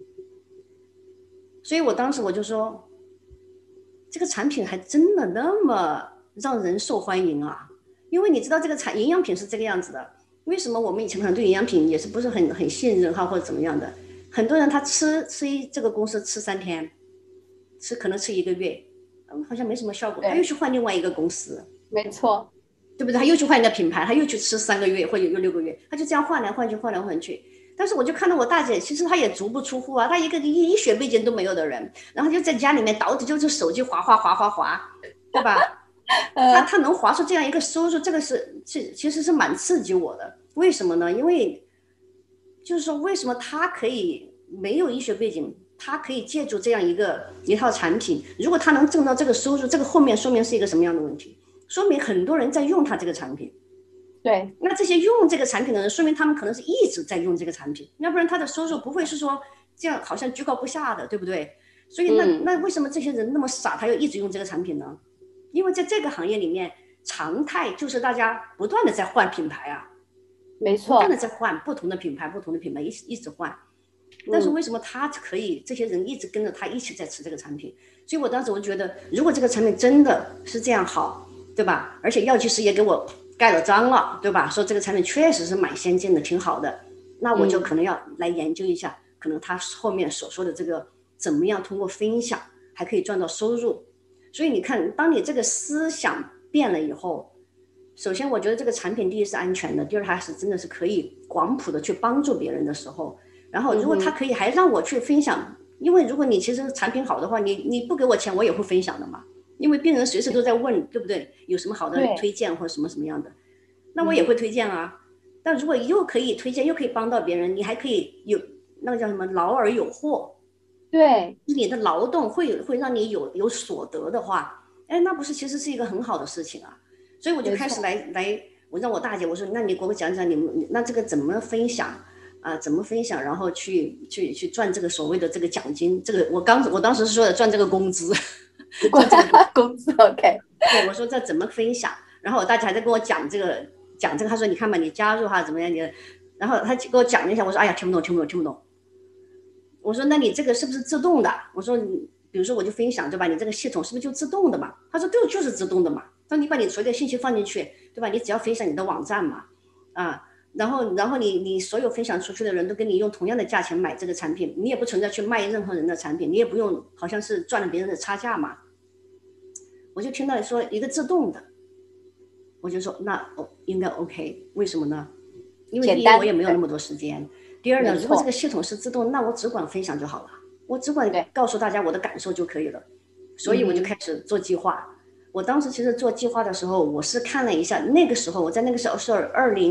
所以我当时我就说，这个产品还真的那么让人受欢迎啊？因为你知道这个营养品是这个样子的，为什么我们以前可能对营养品也是不是很信任哈，或者怎么样的？很多人他吃这个公司吃3天，可能吃1个月，好像没什么效果，他又去换另外一个公司， 没错， 对不对？他又去换一个品牌，他又去吃3个月或者又6个月，他就这样换来换去，换来换去。但是我就看到我大姐，其实她也足不出户啊，她一个医学背景都没有的人，然后就在家里面倒着就是手机滑，对吧？他能划出这样一个收入，这个其实是蛮刺激我的。为什么呢？因为就是说，为什么他可以没有医学背景，他可以借助这样一套产品，如果他能挣到这个收入，这个后面说明是一个什么样的问题？说明很多人在用他这个产品。 对， 那这些用这个产品的人，说明他们可能是一直在用这个产品，要不然他的收入不会是说这样好像居高不下的，对不对？所以那为什么这些人那么傻，他又一直用这个产品呢？因为在这个行业里面，常态就是大家不断的在换品牌啊， 没错， 不断的在换不同的品牌，一直换。但是为什么他可以，这些人一直跟着他一起在吃这个产品？所以我当时我觉得，如果这个产品真的是这样好，对吧？而且药剂师也给我盖了章了，对吧？说这个产品确实是蛮先进的，挺好的，那我就可能要来研究一下，可能他后面所说的这个怎么样通过分享还可以赚到收入。所以你看，当你这个思想变了以后，首先我觉得这个产品第一是安全的，第二它是真的是可以广谱的去帮助别人的时候，然后如果它可以还让我去分享，因为如果你其实产品好的话，你不给我钱我也会分享的嘛，因为病人随时都在问，对不对？有什么好的推荐或者什么什么样的，那我也会推荐啊。但如果又可以推荐又可以帮到别人，你还可以有那个叫什么劳而有获， 对， 你的劳动会让你有所得的话，哎，那不是其实是一个很好的事情啊。所以我就开始来，我让我大姐我说，那你给我讲讲你们那这个怎么分享啊？怎么分享，然后去赚这个所谓的这个奖金，这个我当时是说的赚这个工资， 赚这个工资 OK。 对，我说这怎么分享？然后我大姐还在跟我讲这个，他说你看吧，你加入哈怎么样？然后他给我讲了一下，我说哎呀听不懂。我说那你这个是不是自动的？我说比如说我就分享对吧？你这个系统是不是就自动的嘛？他说对，就是自动的嘛。他说你把你所有的信息放进去，对吧？你只要分享你的网站嘛，啊，然后你所有分享出去的人都跟你用同样的价钱买这个产品，你也不存在去卖任何人的产品，你也不用好像是赚了别人的差价嘛。我就听到说一个自动的，我就说那应该 OK， 为什么呢？因为第一我也没有那么多时间，第二呢，如果这个系统是自动，那我只管分享就好了，我只管告诉大家我的感受就可以了。所以我就开始做计划。我当时其实做计划的时候，我是看了一下，那个时候我在那个时候是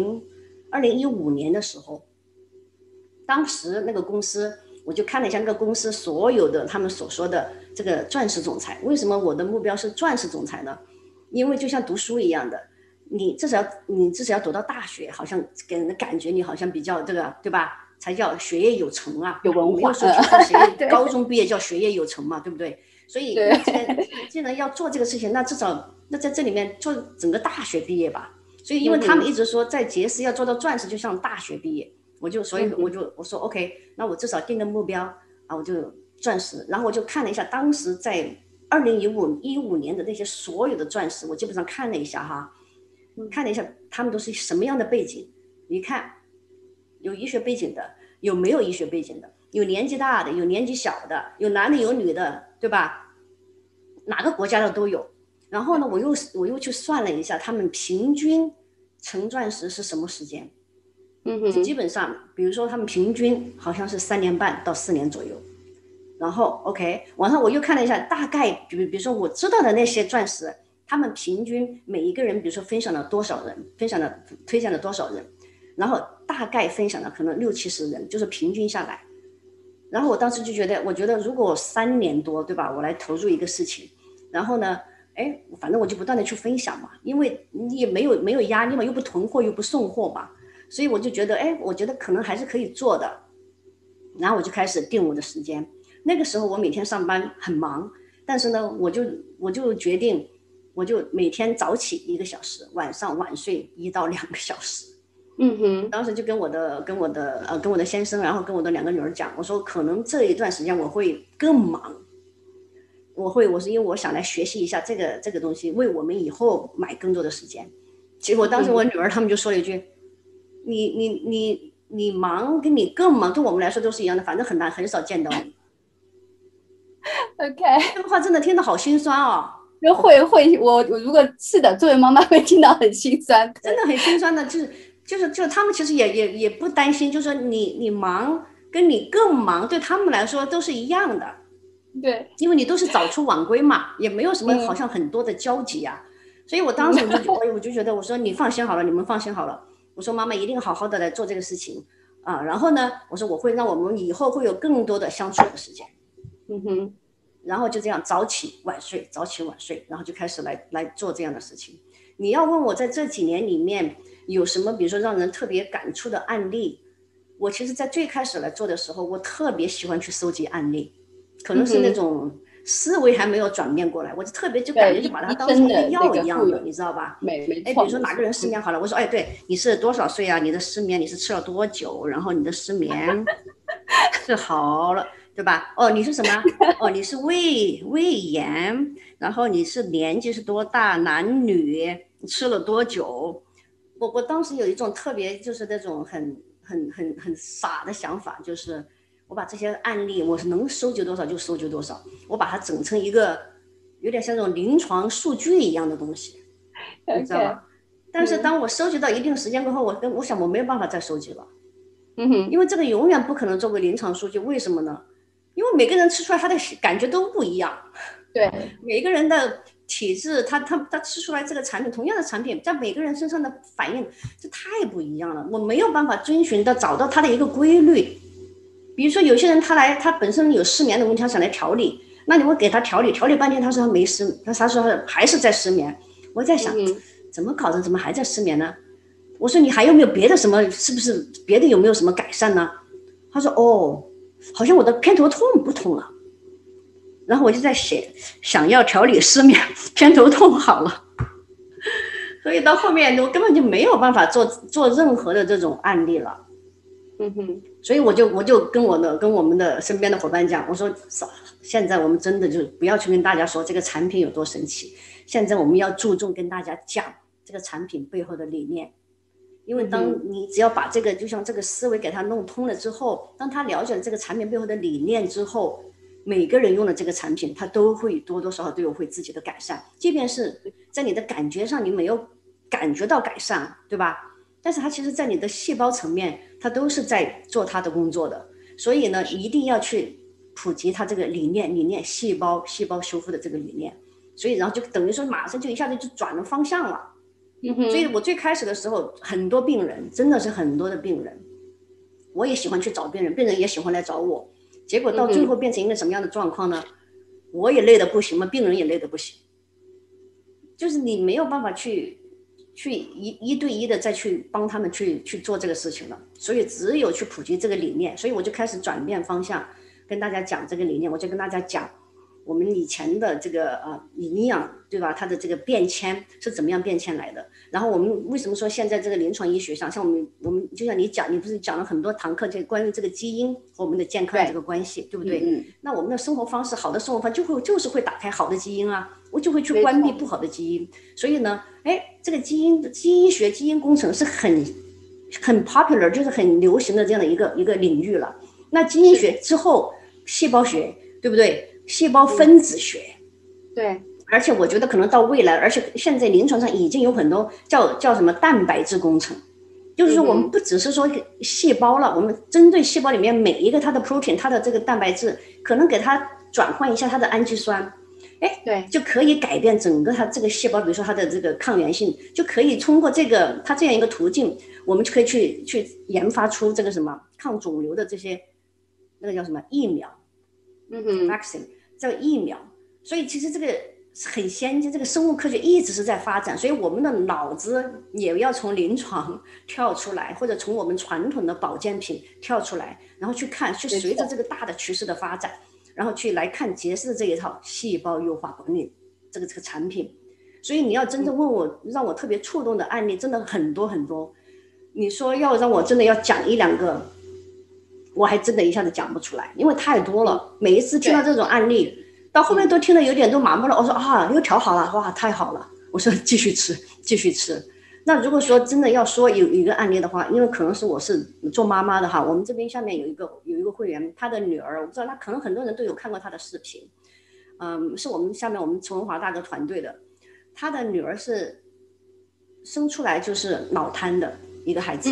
2015年的时候，当时那个公司我就看了一下那个公司所有的他们所说的这个钻石总裁。为什么我的目标是钻石总裁呢？因为就像读书一样的，你至少要读到大学，好像给人的感觉你好像比较这个，对吧？才叫学业有成啊， 有文化。 高中毕业叫学业有成嘛，对不对？所以既然要做这个事情，那至少在这里面做整个大学毕业吧。所以因为他们一直说在杰斯要做到钻石就像大学毕业，我说 OK， 那我至少定个目标啊，我就钻石。然后我就看了一下当时在2015年的那些所有的钻石，我基本上看了一下哈，看了一下他们都是什么样的背景。你看有医学背景的，有没有医学背景的，有年纪大的，有年纪小的，有男的有女的，对吧？哪个国家的都有。然后呢，我又去算了一下，他们平均成钻石是什么时间？基本上，比如说他们平均好像是3年半到4年左右。然后 OK， 网上我又看了一下，大概比如说我知道的那些钻石，他们平均每一个人，比如说分享了多少人，推荐了多少人，然后大概分享了可能60-70人，就是平均下来。 然后我当时就觉得，我觉得如果3年多，对吧，我来投入一个事情，然后呢，哎，反正我就不断的去分享嘛，因为你也没有压力嘛，又不囤货又不送货嘛，所以我就觉得，哎，我觉得可能还是可以做的。然后我就开始定我的时间。那个时候我每天上班很忙，但是呢，我就决定，我就每天早起1个小时，晚上晚睡1到2个小时。当时就跟我的先生，然后跟我的2个女儿讲，我说可能这一段时间我会更忙，我是因为我想来学习一下这个东西，为我们以后买更多的时间。结果当时我女儿他们就说了一句，你忙跟你更忙对我们来说都是一样的，反正很少见到你。 OK， 这个话真的听得好心酸哦。 会，我如果是的，作为妈妈会听到很心酸， 真的很心酸的，就是他们其实也不担心，就是说你忙跟你更忙对他们来说都是一样的。 对， 因为你都是早出晚归嘛，也没有什么好像很多的交集啊。所以我当时我就觉得，我说你放心好了，你们放心好了，我说妈妈一定好好的来做这个事情啊。然后呢，我说我会让我们以后会有更多的相处的时间。然后就这样早起晚睡，早起晚睡，然后就开始来做这样的事情。你要问我在这几年里面有什么，比如说让人特别感触的案例，我其实在最开始来做的时候，我特别喜欢去收集案例，可能是那种思维还没有转变过来，我就特别就感觉就把它当成一个药一样的，你知道吧？哎，比如说哪个人失眠好了，我说哎，对，你是多少岁啊？你的失眠你是吃了多久？然后你的失眠是好了。对吧？哦，你是什么？哦，你是胃炎，然后你是年纪是多大？男女？你吃了多久？我当时有一种特别就是那种很傻的想法，就是我把这些案例我是能收集多少就收集多少，我把它整成一个有点像那种临床数据一样的东西，你知道吧？但是当我收集到一定时间过后，我想我没有办法再收集了，因为这个永远不可能作为临床数据，为什么呢？因为每个人吃出来他的感觉都不一样， 对， 每个人的体质，他吃出来这个产品，同样的产品，在每个人身上的反应，这太不一样了。我没有办法遵循的找到他的一个规律。比如说有些人他本身有失眠的问题，他想来调理，那你会给他调理半天，他说他没失，他说他还是在失眠。我在想，怎么搞的，怎么还在失眠呢？我说你还有没有别的什么，是不是别的有没有什么改善呢？他说哦。好像我的偏头痛不痛了，然后我就在想要调理失眠，偏头痛好了，所以到后面我根本就没有办法做任何的这种案例了。所以我就跟我们的身边的伙伴讲，我说现在我们真的就不要去跟大家说这个产品有多神奇，现在我们要注重跟大家讲这个产品背后的理念。因为当你只要把这个就像这个思维给他弄通了之后，当他了解了这个产品背后的理念之后，每个人用了这个产品他都会多多少少都有会自己的改善，即便是在你的感觉上你没有感觉到改善，对吧？但是他其实在你的细胞层面他都是在做他的工作的。所以呢一定要去普及他这个理念细胞修复的这个理念。所以然后就等于说马上就一下子就转了方向了。所以我最开始的时候很多病人，真的是很多的病人，我也喜欢去找病人，病人也喜欢来找我，结果到最后变成一个什么样的状况呢？我也累得不行嘛，病人也累得不行，就是你没有办法去一对一的再去帮他们去做这个事情了。所以只有去普及这个理念，所以我就开始转变方向，跟大家讲这个理念。我就跟大家讲我们以前的这个营养，对吧？它的这个变迁是怎么样变迁来的？然后我们为什么说现在这个临床医学上，像我们就像你讲，你不是讲了很多堂课，这关于这个基因和我们的健康的这个关系， 对不对？那我们的生活方式，好的生活方式就是会打开好的基因啊，我就会去关闭不好的基因。所以呢，这个基因学、基因工程是很 popular， 就是很流行的这样的一个领域了。那基因学之后，细胞学，对不对？细胞分子学， 对， 而且我觉得可能到未来，而且现在临床上已经有很多叫什么蛋白质工程，就是说我们不只是说细胞了，我们针对细胞里面每一个它的 protein， 它的这个蛋白质，可能给它转换一下它的氨基酸， 对， 就可以改变整个它这个细胞，比如说它的这个抗原性，就可以通过它这样一个途径，我们就可以去研发出这个什么抗肿瘤的这些那个叫什么疫苗，vaccine 叫疫苗。所以其实这个很先进，这个生物科学一直是在发展，所以我们的脑子也要从临床跳出来，或者从我们传统的保健品跳出来，然后去看，去随着这个大的趋势的发展，然后去来看杰斯的这一套细胞优化管理这个产品。所以你要真正问我，让我特别触动的案例真的很多很多。你说要让我真的要讲一两个，我还真的一下子讲不出来，因为太多了。每一次听到这种案例，到后面都听得有点都麻木了。我说啊，又调好了，哇，太好了。我说继续吃，继续吃。那如果说真的要说有一个案例的话，因为可能是我是做妈妈的哈，我们这边下面有一个会员，他的女儿，我不知道他可能很多人都有看过他的视频，是我们下面我们陈文华大哥团队的。他的女儿是生出来就是脑瘫的一个孩子，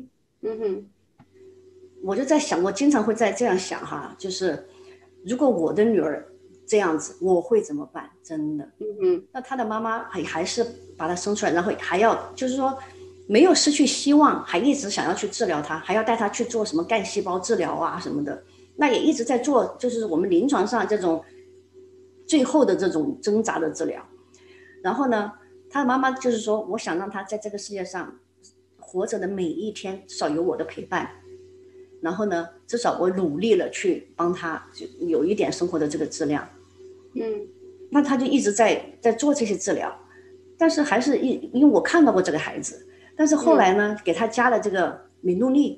我就在想，我经常会在这样想哈，就是如果我的女儿这样子，我会怎么办？真的，那他的妈妈还是把他生出来，然后还要就是说没有失去希望，还一直想要去治疗他，还要带他去做什么干细胞治疗啊什么的，那也一直在做，就是我们临床上这种最后的这种挣扎的治疗。然后呢，他的妈妈就是说，我想让他在这个世界上活着的每一天至少有我的陪伴，然后呢，至少我努力了去帮他就有一点生活的这个质量。那他就一直在做这些治疗，但是还是因为我看到过这个孩子，但是后来呢，给他加了这个敏怒力，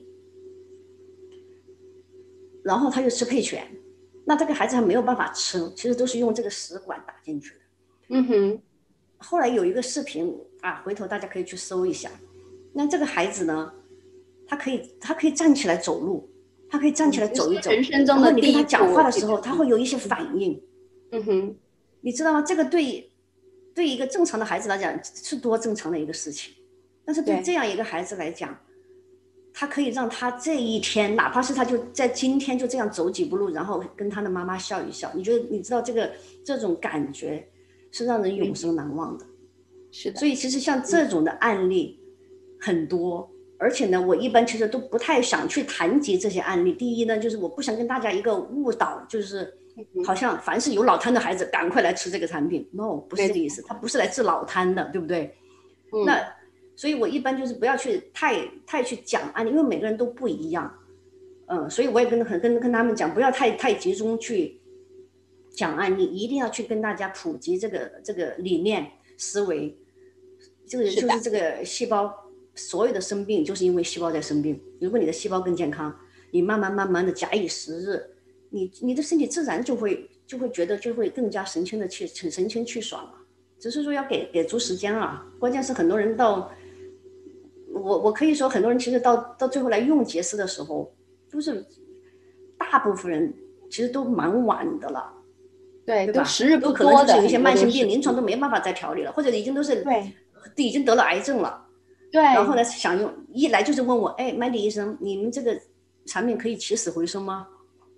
然后他就吃配全，那这个孩子还没有办法吃，其实都是用这个食管打进去的。后来有一个视频啊，回头大家可以去搜一下。那这个孩子呢，他可以站起来走路，他可以站起来走一走。 人生中的然后你跟他讲话的时候，他会有一些反应。你知道吗？这个对一个正常的孩子来讲是多正常的一个事情，但是对这样一个孩子来讲，他可以让他这一天，哪怕是他就在今天就这样走几步路，然后跟他的妈妈笑一笑。你知道这种感觉是让人永生难忘的。 是的。 所以其实像这种的案例很多，而且呢，我一般其实都不太想去谈及这些案例。第一呢，就是我不想跟大家一个误导，就是好像凡是有脑瘫的孩子赶快来吃这个产品。 No， 不是这个意思，他不是来治脑瘫的，对不对？那所以我一般就是不要去太去讲案例，因为每个人都不一样。所以我也跟他们讲，不要太集中去讲案例，一定要去跟大家普及这个理念思维。就是这个细胞所有的生病就是因为细胞在生病。如果你的细胞更健康，你慢慢的假以时日，你的身体自然就会觉得就会更加神清气爽了。只是说要给足时间啊。关键是很多人到我可以说很多人其实到最后来用杰斯的时候，都是大部分人其实都蛮晚的了。对吧？ 都时日不多的，可能就是有一些慢性病，临床都没办法再调理了，或者已经已经得了癌症了。 对。 然后呢，想用一来就是问我，哎 ，Mandy 医生，你们这个产品可以起死回生吗？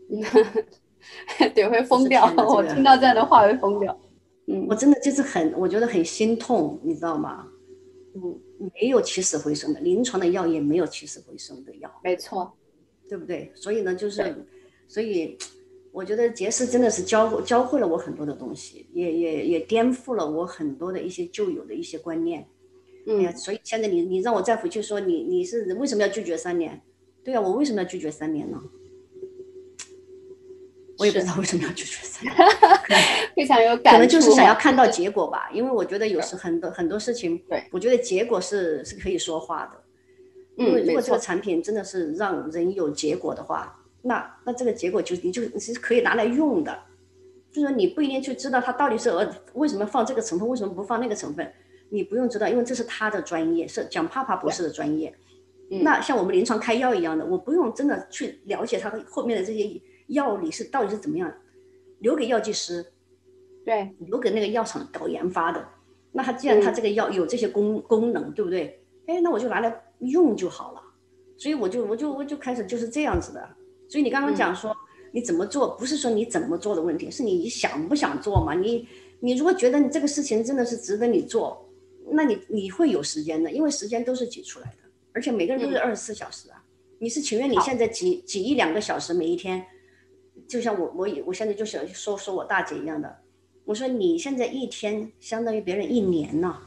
对，会疯掉。我听到这样的话会疯掉。 我真的就是我觉得很心痛，你知道吗？没有起死回生的，临床的药也没有起死回生的药。 没错， 对不对？所以呢，所以我觉得杰斯真的是教会了我很多的东西，也颠覆了我很多的一些旧有的一些观念。哎呀，所以现在你让我再回去说你是为什么要拒绝3年？对啊，我为什么要拒绝3年呢？我也不知道为什么要拒绝3年。 非常有感触。 可能就是想要看到结果吧，因为我觉得有时很多事情，我觉得结果是可以说话的。因为如果这个产品真的是让人有结果的话，那这个结果你是可以拿来用的。就是说你不一定去知道它到底是为什么放这个成分，为什么不放那个成分，你不用知道，因为这是他的专业，是讲帕博士的专业。那像我们临床开药一样的，我不用真的去了解它后面的这些药理到底是怎么样，留给药剂师， 对， 留给那个药厂搞研发的。那他既然他这个药有这些功能，对不对？哎，那我就拿来用就好了。所以我就开始就是这样子的。所以你刚刚讲说你怎么做，不是说你怎么做的问题，是你想不想做嘛？你如果觉得你这个事情真的是值得你做，那你会有时间的，因为时间都是挤出来的，而且每个人都是24小时啊。你是情愿你现在挤1-2个小时每一天， 就像我现在就是说我大姐一样的，我说你现在一天相当于别人一年呢。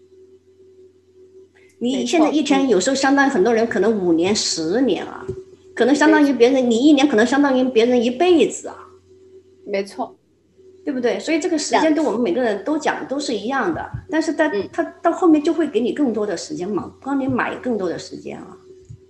你现在一天有时候相当于很多人可能5年10年啊，可能相当于别人，你一年可能相当于别人一辈子啊。 没错， 对不对？所以这个时间对我们每个人都讲都是一样的，但是他到后面就会给你更多的时间嘛，帮你买更多的时间啊。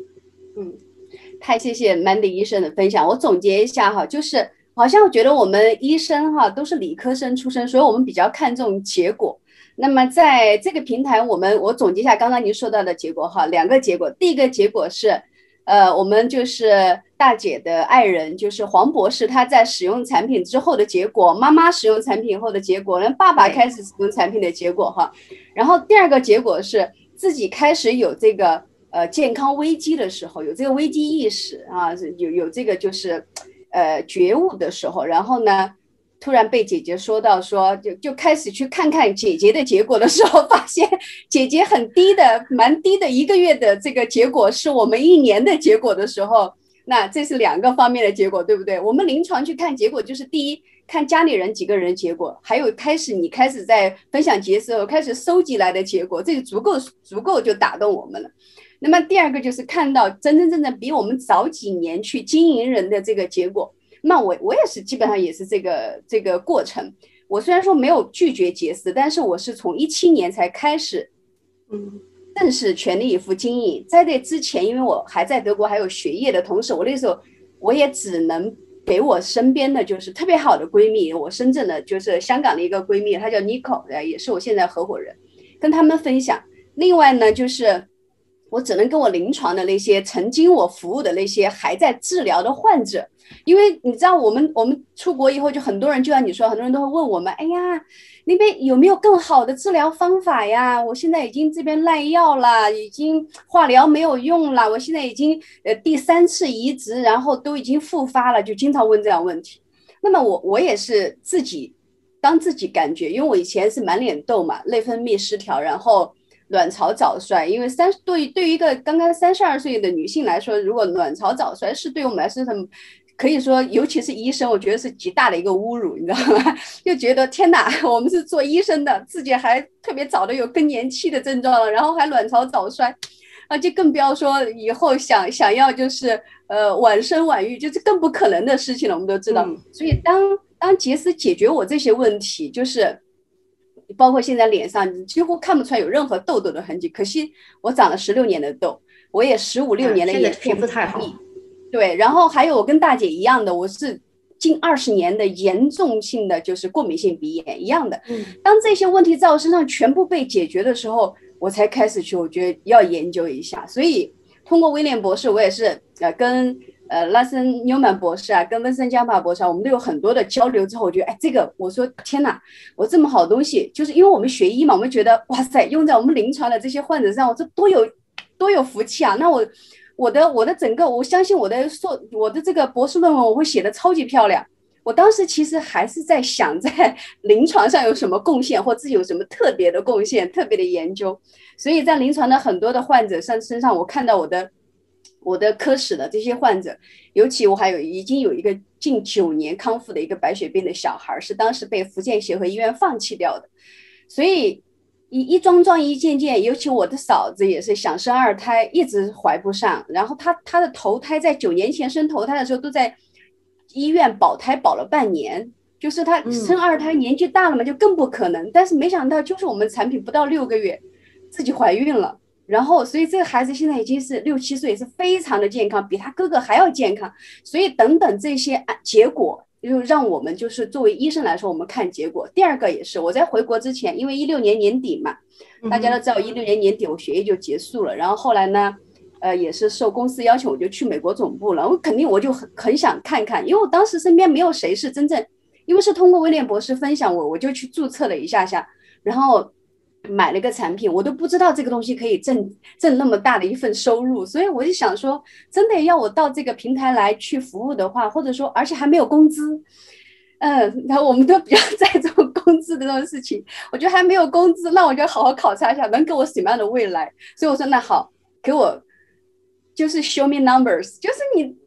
太谢谢 Mandy 医生的分享。我总结一下哈，就是好像我觉得我们医生哈都是理科生出身，所以我们比较看重结果。那么在这个平台，我总结一下刚刚您说到的结果哈，2个结果。第一个结果是，我们就是大姐的爱人，就是黄博士，他在使用产品之后的结果，妈妈使用产品后的结果，爸爸开始使用产品的结果哈。然后第2个结果是自己开始有这个健康危机的时候，有这个危机意识啊，有这个就是觉悟的时候，然后呢，突然被姐姐说到说，就开始去看看姐姐的结果的时候，发现姐姐很低的，蛮低的1个月的这个结果是我们1年的结果的时候，那这是2个方面的结果，对不对？我们临床去看结果，就是第一，看家里人几个人结果，还有你开始在分享结时候开始收集来的结果，这个足够就打动我们了。那么第2个就是看到真正比我们早几年去经营人的这个结果。那我也是基本上也是这个过程。我虽然说没有拒绝杰斯，但是我是从17年才开始，正式全力以赴经营。在这之前，因为我还在德国还有学业的同时，我那时候我也只能给我身边的就是特别好的闺蜜，我深圳的就是香港的一个闺蜜，她叫 Nico， 也是我现在合伙人，跟他们分享。另外呢，就是我只能跟我临床的那些曾经我服务的那些还在治疗的患者，因为你知道我们出国以后就很多人，就像你说，很多人都会问我们，哎呀，那边有没有更好的治疗方法呀？我现在已经这边赖药了，已经化疗没有用了，我现在已经第3次移植，然后都已经复发了，就经常问这样问题。那么我也是自己感觉，因为我以前是满脸痘嘛，内分泌失调，然后卵巢早衰，因为对于一个刚刚32岁的女性来说，如果卵巢早衰是对我们来说很可以说，尤其是医生，我觉得是极大的一个侮辱，你知道吗？就觉得天哪，我们是做医生的，自己还特别早的有更年期的症状了，然后还卵巢早衰，就更不要说以后想要就是晚生晚育，就是更不可能的事情了。我们都知道，所以当杰斯解决我这些问题，就是包括现在脸上几乎看不出来有任何痘痘的痕迹，可惜我长了16年的痘，我也15、16年的眼皮肤太好。 对，然后还有我跟大姐一样的，我是近20年的严重性的就是过敏性鼻炎一样的。当这些问题在我身上全部被解决的时候，我才开始去，我觉得要研究一下。所以通过威廉博士，我也是跟拉森纽曼博士啊，跟温森江帕博士啊，我们都有很多的交流之后，我觉得这个我说天哪，我这么好东西，就是因为我们学医嘛，我们觉得哇塞，用在我们临床的这些患者上，我这多有福气啊！那我的整个，我相信我的这个博士论文我会写得超级漂亮。我当时其实还是在想，在临床上有什么贡献，或自己有什么特别的贡献、特别的研究。所以在临床的很多的患者身上，我看到我的科室的这些患者，尤其我还已经有一个近9年康复的一个白血病的小孩，是当时被福建协和医院放弃掉的。所以一桩一件件，尤其我的嫂子也是想生2胎，一直怀不上。然后她的头胎在9年前生头胎的时候，都在医院保胎保了半年，就是她生2胎年纪大了嘛，就更不可能。但是没想到，就是我们产品不到6个月，自己怀孕了。然后，所以这个孩子现在已经是6、7岁，是非常的健康，比他哥哥还要健康。所以等等这些结果，就让我们就是作为医生来说，我们看结果。第2个也是，我在回国之前，因为16年年底嘛，大家都知道16年年底我学业就结束了，然后后来呢，也是受公司邀请，我就去美国总部了。我肯定我就很想看看，因为我当时身边没有谁是真正，因为是通过威廉博士分享我就去注册了一下，然后买了个产品，我都不知道这个东西可以挣那么大的一份收入，所以我就想说，真的要我到这个平台来去服务的话，或者说而且还没有工资，然后我们都比较在重工资的这种事情，我觉得还没有工资，那我就好好考察一下能给我什么样的未来。所以我说那好，给我就是 show me numbers， 就是你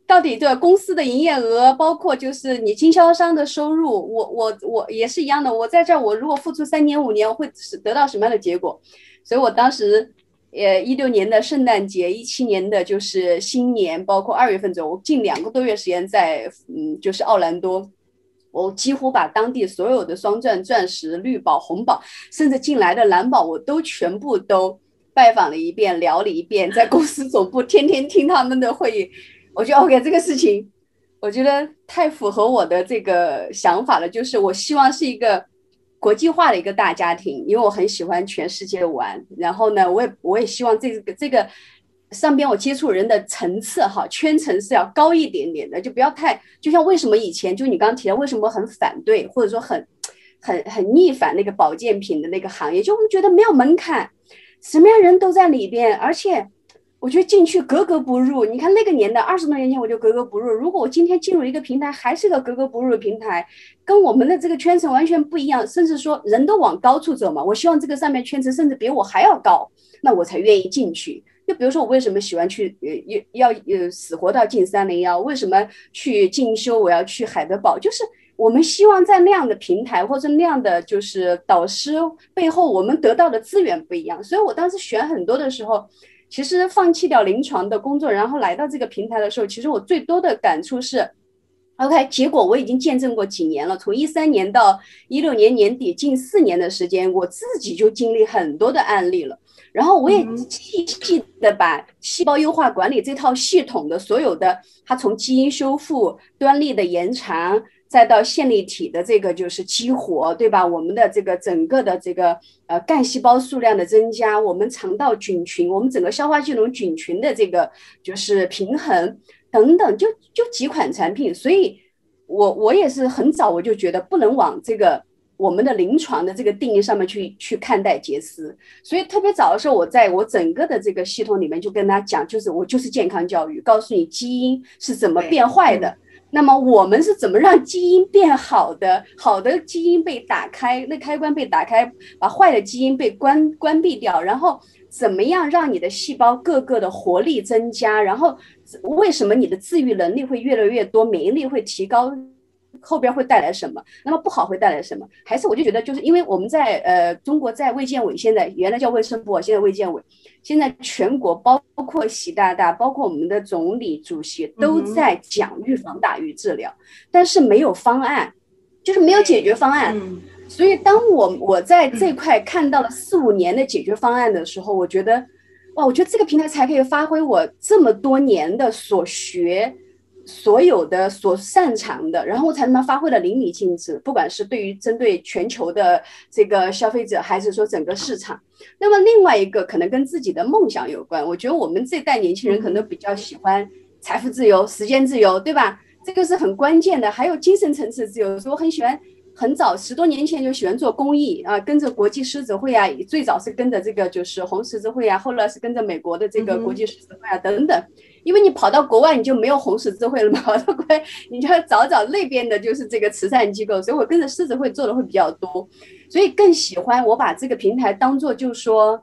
到底对公司的营业额，包括就是你经销商的收入，我也是一样的。我在这儿，我如果付出3年5年，我会得到什么样的结果？所以我当时16年的圣诞节，17年的就是新年，包括2月份左右，我近2个多月时间在就是奥兰多，我几乎把当地所有的双钻、钻石、绿宝、红宝，甚至进来的蓝宝，我都全部都拜访了一遍，聊了一遍，在公司总部天天听他们的会议。我觉得 OK， 这个事情我觉得太符合我的这个想法了，就是我希望是一个国际化的一个大家庭，因为我很喜欢全世界玩。然后呢，我也希望这个上边我接触人的层次哈，圈层是要高一点点的，就不要太，就像为什么以前就你刚刚提到为什么很反对或者说很逆反那个保健品的那个行业，就我们觉得没有门槛，什么样人都在里边，而且我觉得进去格格不入。你看那个年代20多年前我就格格不入，如果我今天进入一个平台还是个格格不入的平台，跟我们的这个圈层完全不一样，甚至说人都往高处走嘛，我希望这个上面圈层甚至比我还要高，那我才愿意进去。就比如说我为什么喜欢去要死活到进301，为什么去进修我要去海德堡，就是我们希望在那样的平台或者那样的就是导师背后，我们得到的资源不一样。所以我当时选很多的时候，其实放弃掉临床的工作，然后来到这个平台的时候，其实我最多的感触是 OK， 结果我已经见证过几年了，从13年到16年年底，近4年的时间，我自己就经历很多的案例了。然后我也细细的把细胞优化管理这套系统的所有的，它从基因修复、端粒的延长，再到线粒体的这个就是激活，对吧？我们的这个整个的这个干细胞数量的增加，我们肠道菌群，我们整个消化系统菌群的这个就是平衡等等，就几款产品。所以我也是很早我就觉得不能往这个我们的临床的这个定义上面去看待杰斯，所以特别早的时候，我在我整个的这个系统里面就跟他讲，就是我就是健康教育，告诉你基因是怎么变坏的，那么我们是怎么让基因变好的，好的基因被打开，那开关被打开，把坏的基因被关闭掉，然后怎么样让你的细胞各个的活力增加，然后为什么你的自愈能力会越来越多，免疫力会提高，后边会带来什么？那么不好会带来什么？还是我就觉得，就是因为我们在中国在卫健委，现在原来叫卫生部，现在卫健委，现在全国包括习大大，包括我们的总理、主席都在讲预防大于治疗，但是没有方案，就是没有解决方案。所以当我在这块看到了4、5年的解决方案的时候，我觉得哇，我觉得这个平台才可以发挥我这么多年的所学。所有的所擅长的，然后我才能发挥的淋漓尽致，不管是对于针对全球的这个消费者，还是说整个市场。那么另外一个可能跟自己的梦想有关，我觉得我们这代年轻人可能比较喜欢财富自由、时间自由，对吧？这个是很关键的，还有精神层次自由。所以我很喜欢，很早10多年前就喜欢做公益啊，跟着国际狮子会啊，最早是跟着这个就是红十字会啊，后来是跟着美国的这个国际狮子会啊等等。因为你跑到国外你就没有红十字会了嘛，跑到国外你就要找那边的就是这个慈善机构，所以我跟着狮子会做的会比较多，所以更喜欢我把这个平台当做就是说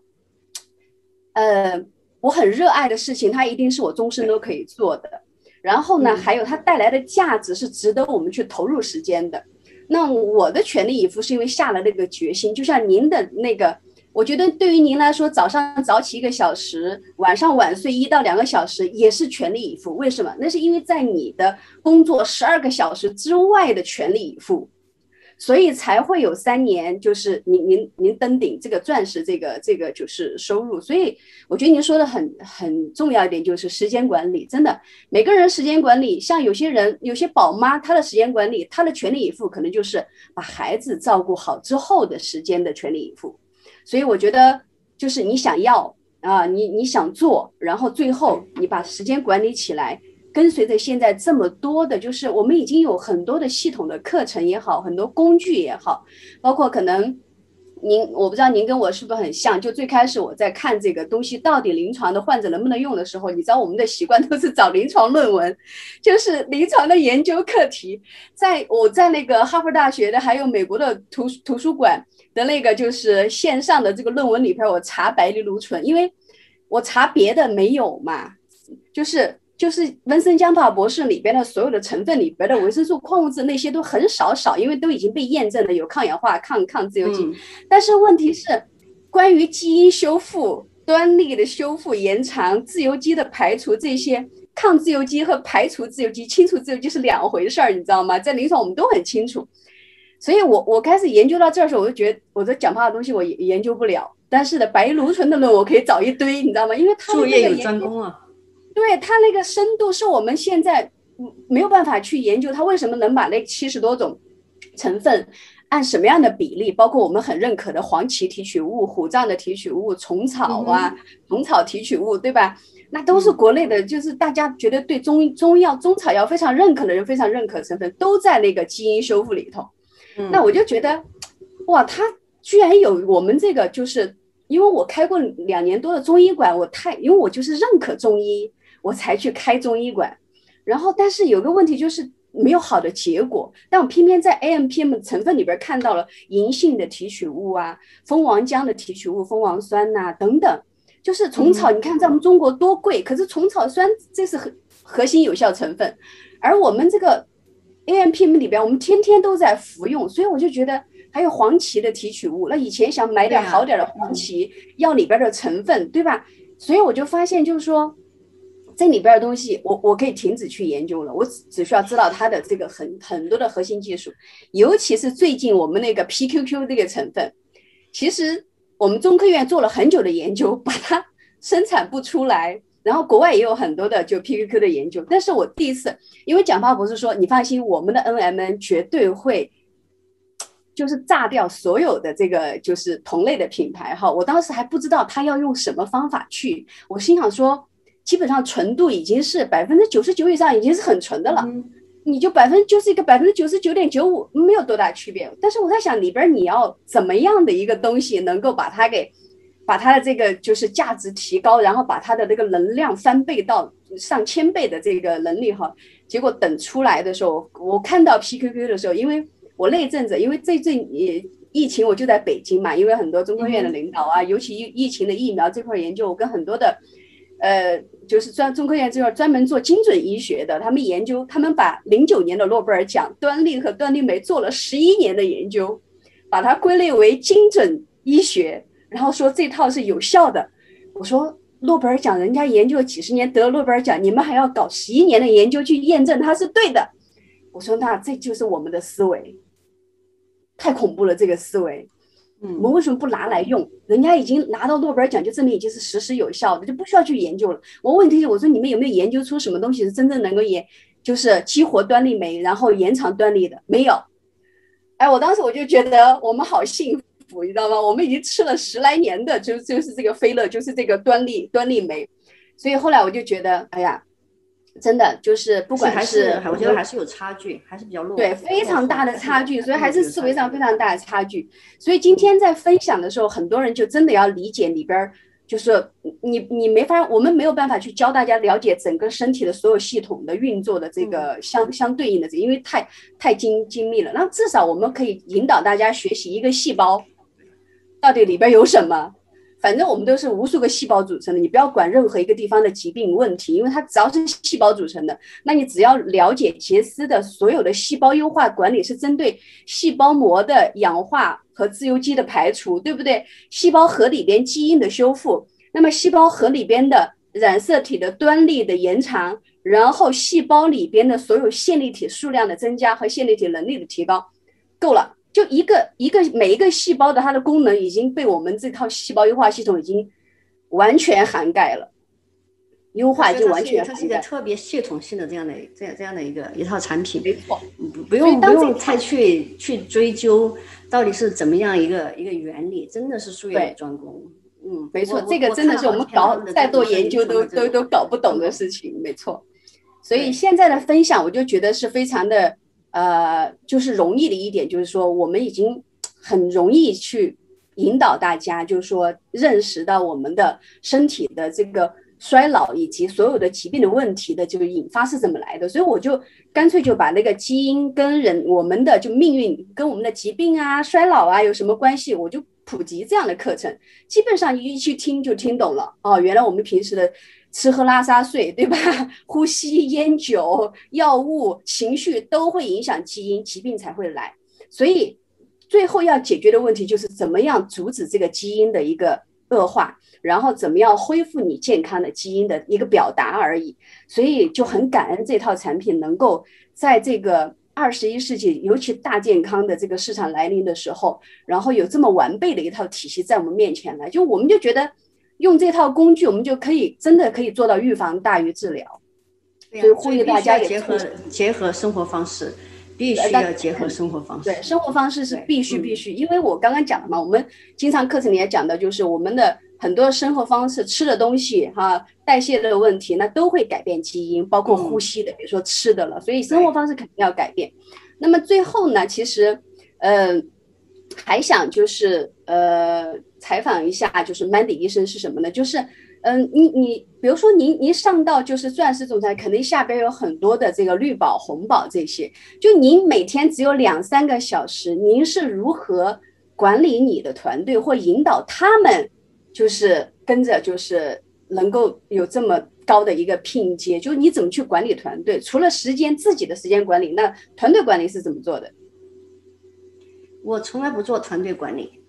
我很热爱的事情，它一定是我终身都可以做的，然后呢还有它带来的价值是值得我们去投入时间的。那我的全力以赴是因为下了那个决心，就像您的那个，我觉得对于您来说，早上早起1个小时，晚上晚睡1到2个小时也是全力以赴。为什么？那是因为在你的工作12个小时之外的全力以赴，所以才会有3年，就是您登顶这个钻石这个就是收入。所以我觉得您说的很重要一点，就是时间管理。真的，每个人时间管理，像有些人有些宝妈，她的时间管理，她的全力以赴可能就是把孩子照顾好之后的时间的全力以赴。所以我觉得就是你想要啊，你想做，然后最后你把时间管理起来，跟随着现在这么多的，就是我们已经有很多的系统的课程也好，很多工具也好，包括可能我不知道您跟我是不是很像，就最开始我在看这个东西到底临床的患者能不能用的时候，你知道我们的习惯都是找临床论文，就是临床的研究课题。我在那个哈佛大学的还有美国的图书馆的那个就是线上的这个论文里边，我查白藜芦醇，因为我查别的没有嘛，就是就是温森江帕博士里边的所有的成分里边的维生素、矿物质那些都很少，因为都已经被验证了有抗氧化、抗自由基。但是问题是，关于基因修复、端粒的修复、延长、自由基的排除，这些抗自由基和排除自由基、清除自由基是两回事儿，你知道吗？在临床我们都很清楚。所以我开始研究到这儿的时候，我就觉得我这讲话的东西我研究不了，但是的白芦醇的论我可以找一堆，你知道吗？因为它术业有专攻啊。 对，它那个深度是我们现在没有办法去研究，它为什么能把那70多种成分按什么样的比例，包括我们很认可的黄芪提取物、虎杖的提取物、虫草啊、虫草提取物，对吧？那都是国内的，就是大家觉得对中药、中草药非常认可的人非常认可的成分，都在那个基因修复里头。那我就觉得，哇，它居然有我们这个，就是因为我开过2年多的中医馆，因为我就是认可中医。我才去开中医馆，然后但是有个问题就是没有好的结果，但我偏偏在 AMPM 成分里边看到了银杏的提取物啊、蜂王浆的提取物、蜂王酸呐、等等，就是虫草，你看在我们中国多贵，可是虫草酸这是核心有效成分，而我们这个 AMPM 里边我们天天都在服用，所以我就觉得还有黄芪的提取物，那以前想买点好点的黄芪药里边的成分，对吧？所以我就发现就是说这里边的东西我可以停止去研究了，我只需要知道它的这个很多的核心技术，尤其是最近我们那个 PQQ 这个成分，其实我们中科院做了很久的研究，把它生产不出来，然后国外也有很多的就 PQQ 的研究，但是我第一次，因为蒋爸博士说你放心，我们的 NMN 绝对会就是炸掉所有的这个就是同类的品牌哈，我当时还不知道他要用什么方法去，我心想说基本上纯度已经是99%以上，已经是很纯的了。你就就是一个99.95%，没有多大区别。但是我在想里边你要怎么样的一个东西能够把它的这个就是价值提高，然后把它的这个能量翻倍到上千倍的这个能力哈。结果等出来的时候，我看到 PQQ 的时候，因为我那阵子因为这阵疫情我就在北京嘛，因为很多中科院的领导啊，尤其疫情的疫苗这块研究，我跟很多的就是中科院这块专门做精准医学的，他们研究，他们把09年的诺贝尔奖端粒和端粒酶做了11年的研究，把它归类为精准医学，然后说这套是有效的。我说诺贝尔奖人家研究了几十年得了诺贝尔奖，你们还要搞11年的研究去验证它是对的。我说那这就是我们的思维，太恐怖了这个思维。我们为什么不拿来用？人家已经拿到诺贝尔奖，就证明已经是实有效的，就不需要去研究了。问题是，我说你们有没有研究出什么东西是真正能够就是激活端粒酶，然后延长端粒的？没有。哎，我当时我就觉得我们好幸福，你知道吗？我们已经吃了10来年的，就是这个飞乐，就是这个端粒酶。所以后来我就觉得，哎呀，真的就是不管是我觉得还是有差距，还是比较弱， 对，非常大的差距，所以还是思维上非常大的差距。所以今天在分享的时候，很多人就真的要理解里边，就是你没法，我们没有办法去教大家了解整个身体的所有系统的运作的这个相对应的因为太精密了。那至少我们可以引导大家学习一个细胞到底里边有什么。反正我们都是无数个细胞组成的，你不要管任何一个地方的疾病问题，因为它只要是细胞组成的，那你只要了解杰斯的所有的细胞优化管理是针对细胞膜的氧化和自由基的排除，对不对？细胞核里边基因的修复，那么细胞核里边的染色体的端粒的延长，然后细胞里边的所有线粒体数量的增加和线粒体能力的提高，够了。就每一个细胞的它的功能已经被我们这套细胞优化系统已经完全涵盖了，优化就完全涵盖了。 它是一个特别系统性的这样的一套产品， 没错， 不用太去追究到底是怎么样一个原理，真的是术业有专攻。 没错，这个真的是我们再多研究都搞不懂的事情，没错。所以现在的分享，我就觉得是非常的。就是容易的一点，就是说我们已经很容易去引导大家，就是说认识到我们的身体的这个衰老以及所有的疾病的问题的这个引发是怎么来的，所以我就干脆就把那个基因跟我们的就命运跟我们的疾病啊、衰老啊有什么关系，我就普及这样的课程，基本上一去听就听懂了。哦，原来我们平时的吃喝拉撒睡，对吧？呼吸、烟酒、药物、情绪都会影响基因，疾病才会来。所以最后要解决的问题就是怎么样阻止这个基因的一个恶化，然后怎么样恢复你健康的基因的一个表达而已。所以就很感恩这套产品能够在这个21世纪，尤其大健康的这个市场来临的时候，然后有这么完备的一套体系在我们面前来，就我们就觉得用这套工具，我们就可以真的可以做到预防大于治疗。所以呼吁大家也结合生活方式。必须要结合生活方式， 对，生活方式是必须，因为我刚刚讲了嘛，我们经常课程里也讲的，就是我们的很多生活方式、吃的东西哈、代谢的问题，那都会改变基因，包括呼吸的，比如说吃的了，所以生活方式肯定要改变。那么最后呢，其实还想就是采访一下，就是 Mandy 医生是什么呢？就是你比如说您上到就是钻石总裁，肯定下边有很多的这个绿宝、红宝这些，就您每天只有2-3个小时，您是如何管理你的团队或引导他们，就是跟着就是能够有这么高的一个聘阶？就你怎么去管理团队？除了自己的时间管理，那团队管理是怎么做的？ 我从来不做团队管理。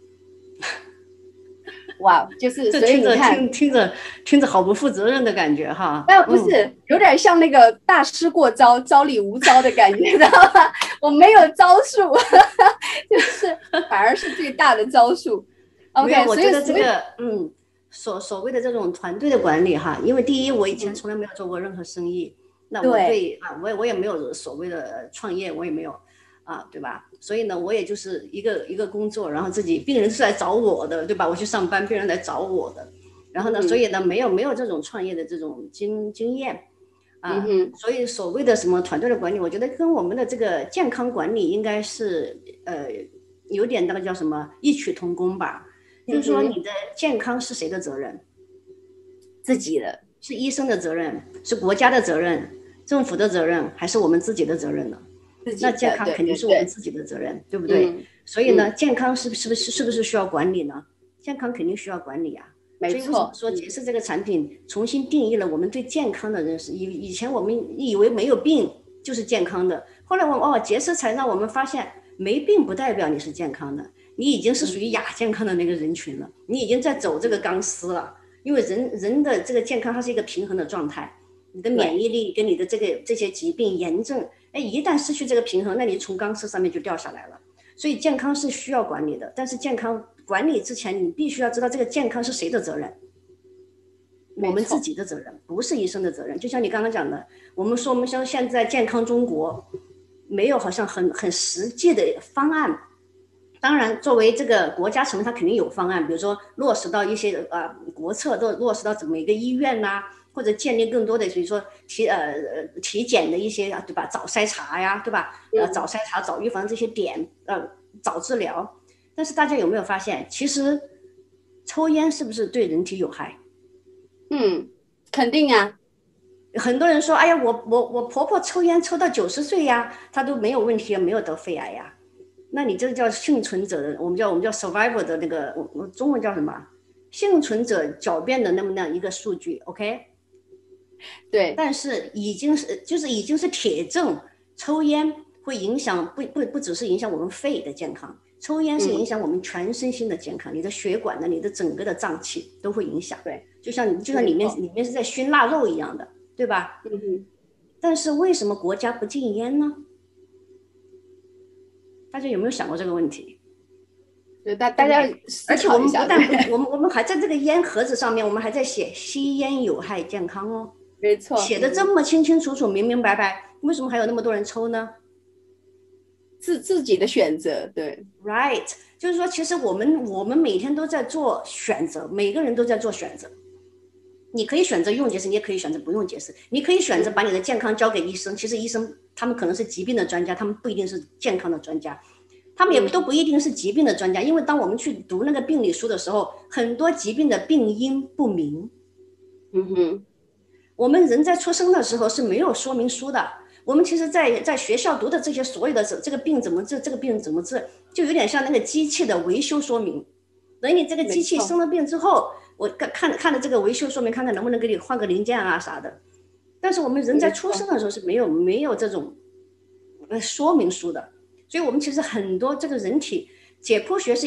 哇，就是所以你看， 听着好不负责任的感觉哈。 不是，有点像那个大师过招，招里无招的感觉，知道吧？我没有招数，就是反而是最大的招数。OK， 我觉得这个所谓的这种团队的管理哈，因为第一，我以前从来没有做过任何生意，那我也没有所谓的创业，我也没有对吧？所以呢，我也就是一个工作，然后自己病人是来找我的，对吧？我去上班，病人来找我的，然后呢，所以呢，没有这种创业的这种经验所以所谓的什么团队的管理，我觉得跟我们的这个健康管理应该是有点那个叫什么异曲同工吧。就是说，你的健康是谁的责任？ 自己的， 是医生的责任，是国家的责任，政府的责任，还是我们自己的责任呢？那健康肯定是我们自己的责任，对不对？所以呢，健康是不是需要管理呢？健康肯定需要管理啊。 没错。 所以为什么说杰斯这个产品重新定义了我们对健康的认识？以前我们以为没有病就是健康的，后来杰斯才让我们发现，没病不代表你是健康的，你已经是属于亚健康的那个人群了，你已经在走这个钢丝了。因为人的这个健康它是一个平衡的状态，你的免疫力跟你的这些疾病炎症，一旦失去这个平衡，那你从钢丝上面就掉下来了。所以健康是需要管理的，但是健康管理之前，你必须要知道这个健康是谁的责任。我们自己的责任，不是医生的责任。就像你刚刚讲的，我们像现在健康中国没有好像很实际的方案。当然作为这个国家层面，它肯定有方案，比如说落实到一些国策，都落实到怎么一个医院或者建立更多的比如说体检的一些对吧，早筛查呀，对吧？早筛查、早预防这些点，早治疗。但是大家有没有发现，其实抽烟是不是对人体有害？ 肯定啊。 很多人说，哎呀，我婆婆抽烟抽到90岁呀，她都没有问题，没有得肺癌呀。那你这叫幸存者的，我们叫 survivor 的那个，我中文叫什么？幸存者狡辩的那么样一个数据 ，OK？ 对， 但是已经是铁证，抽烟会影响不只是影响我们肺的健康，抽烟是影响我们全身心的健康，你的血管的，你的整个的脏器都会影响。 对， 就像里面是在熏腊肉一样的，对吧？但是为什么国家不禁烟呢？大家有没有想过这个问题？ 对，大家而且我们不但我们还在这个烟盒子上面，我们还在写吸烟有害健康哦。 没错， 写的这么清清楚楚、明明白白，为什么还有那么多人抽呢？ 自己的选择，对 ，right， 就是说，其实我们每天都在做选择，每个人都在做选择。你可以选择用杰斯，你也可以选择不用杰斯，你可以选择把你的健康交给医生。其实医生他们可能是疾病的专家，他们不一定是健康的专家，他们也都不一定是疾病的专家。因为当我们去读那个病理书的时候，很多疾病的病因不明， 嗯哼， 我们人在出生的时候是没有说明书的，我们其实在学校读的这些所有的这个病怎么治，这个病怎么治，就有点像那个机器的维修说明。等你这个机器生了病之后，我看了这个维修说明，看看能不能给你换个零件啊啥的。但是我们人在出生的时候是没有这种说明书的，所以我们其实很多这个人体解剖学是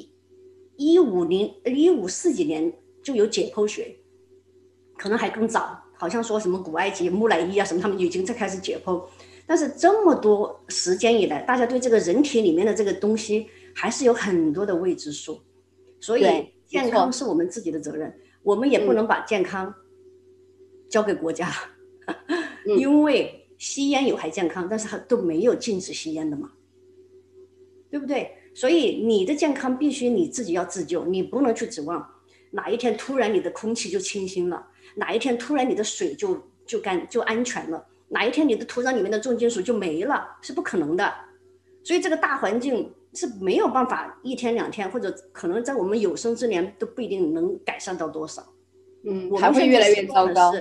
1540几年就有解剖学，可能还更早，好像说什么古埃及木乃伊啊什么，他们已经在开始解剖。但是这么多时间以来，大家对这个人体里面的这个东西还是有很多的未知数，所以健康是我们自己的责任，我们也不能把健康交给国家，因为吸烟有害健康，但是它都没有禁止吸烟的嘛，对不对？所以你的健康必须你自己要自救，你不能去指望哪一天突然你的空气就清新了，哪一天突然你的水就安全了，哪一天你的土壤里面的重金属就没了，是不可能的。所以这个大环境是没有办法一天两天，或者可能在我们有生之年都不一定能改善到多少。 还会越来越糟糕。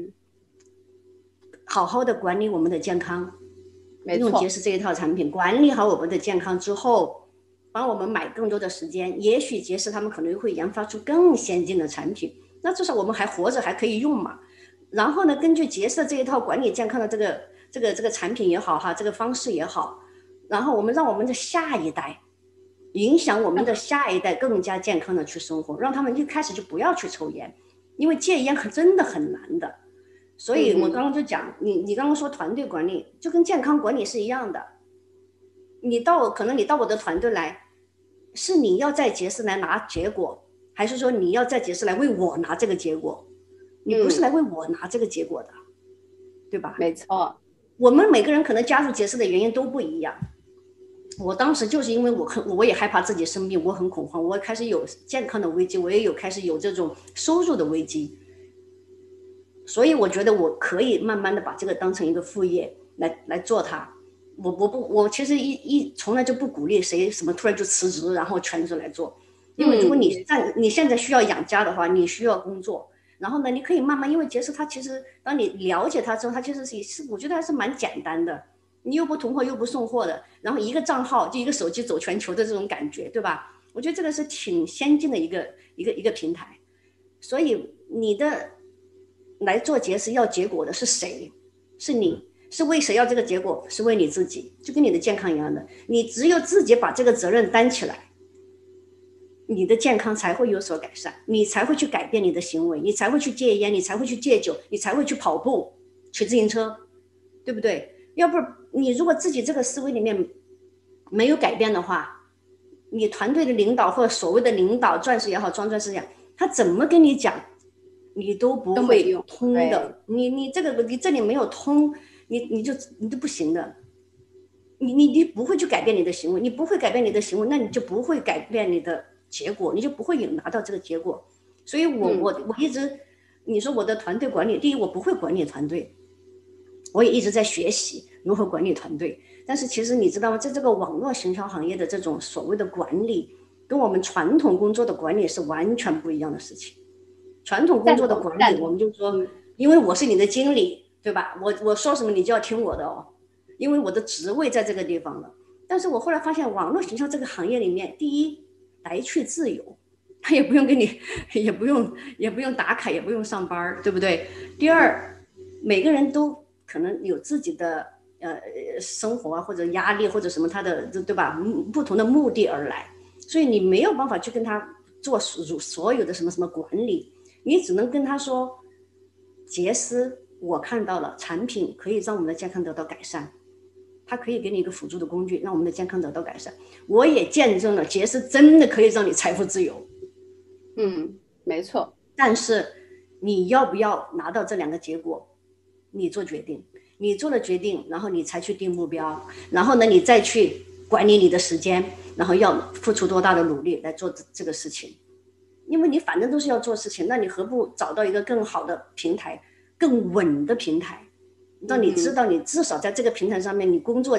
好好的管理我们的健康，用节食这一套产品管理好我们的健康之后，帮我们买更多的时间，也许节食他们可能会研发出更先进的产品，那至少我们还活着还可以用嘛。然后呢，根据节食这一套管理健康的这个产品也好哈，这个方式也好，然后我们让我们的下一代，影响我们的下一代更加健康的去生活，让他们一开始就不要去抽烟，因为戒烟真的很难的。所以我刚刚就讲，你刚刚说团队管理就跟健康管理是一样的，可能你到我的团队来，是你要在节食来拿结果，还是说你要在节食来为我拿这个结果？你不是来为我拿这个结果的，对吧？ 没错， 我们每个人可能加入节食的原因都不一样。我当时就是因为我也害怕自己生病，我很恐慌，我开始有健康的危机，我也开始有这种收入的危机。所以我觉得我可以慢慢的把这个当成一个副业来做它。我其实从来就不鼓励谁什么突然就辞职然后全职来做，因为如果你现在需要养家的话，你需要工作，然后呢你可以慢慢，因为节食它其实当你了解它之后，它其实是我觉得还是蛮简单的，你又不囤货又不送货的，然后一个账号就一个手机走全球的这种感觉，对吧？我觉得这个是挺先进的一个平台。所以你的来做节食要结果的是谁？是你，是为谁要这个结果？是为你自己，就跟你的健康一样的，你只有自己把这个责任担起来，你的健康才会有所改善，你才会去改变你的行为，你才会去戒烟，你才会去戒酒，你才会去跑步骑自行车，对不对？要不你如果自己这个思维里面没有改变的话，你团队的领导或者所谓的领导，钻石也好装钻石也好，他怎么跟你讲你都不会通的，你这里没有通，你就不行的，你不会去改变你的行为，你不会改变你的行为，那你就不会改变你的结果，你就不会拿到这个结果。所以我一直，你说我的团队管理，第一我不会管理团队，我也一直在学习如何管理团队。但是其实你知道吗，在这个网络行销行业的这种所谓的管理，跟我们传统工作的管理是完全不一样的事情。传统工作的管理，我们就说，因为我是你的经理，对吧？我说什么你就要听我的哦，因为我的职位在这个地方了。但是我后来发现，网络行销这个行业里面，第一，来去自由，他也不用给你，也不用打卡，也不用上班，对不对？第二，每个人都可能有自己的生活啊，或者压力或者什么他的，对吧？不同的目的而来，所以你没有办法去跟他做所有的什么什么管理。你只能跟他说，节食我看到了，产品可以让我们的健康得到改善，它可以给你一个辅助的工具，让我们的健康得到改善。我也见证了节食真的可以让你财富自由。 没错。 但是你要不要拿到这两个结果，你做决定。你做了决定，然后你才去定目标，然后呢，你再去管理你的时间，然后要付出多大的努力来做这个事情。因为你反正都是要做事情，那你何不找到一个更好的平台，更稳的平台，让你知道你至少在这个平台上面你工作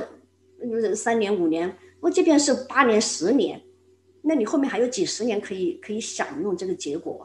3年5年，我即便是8年10年，那你后面还有几十年可以享用这个结果啊。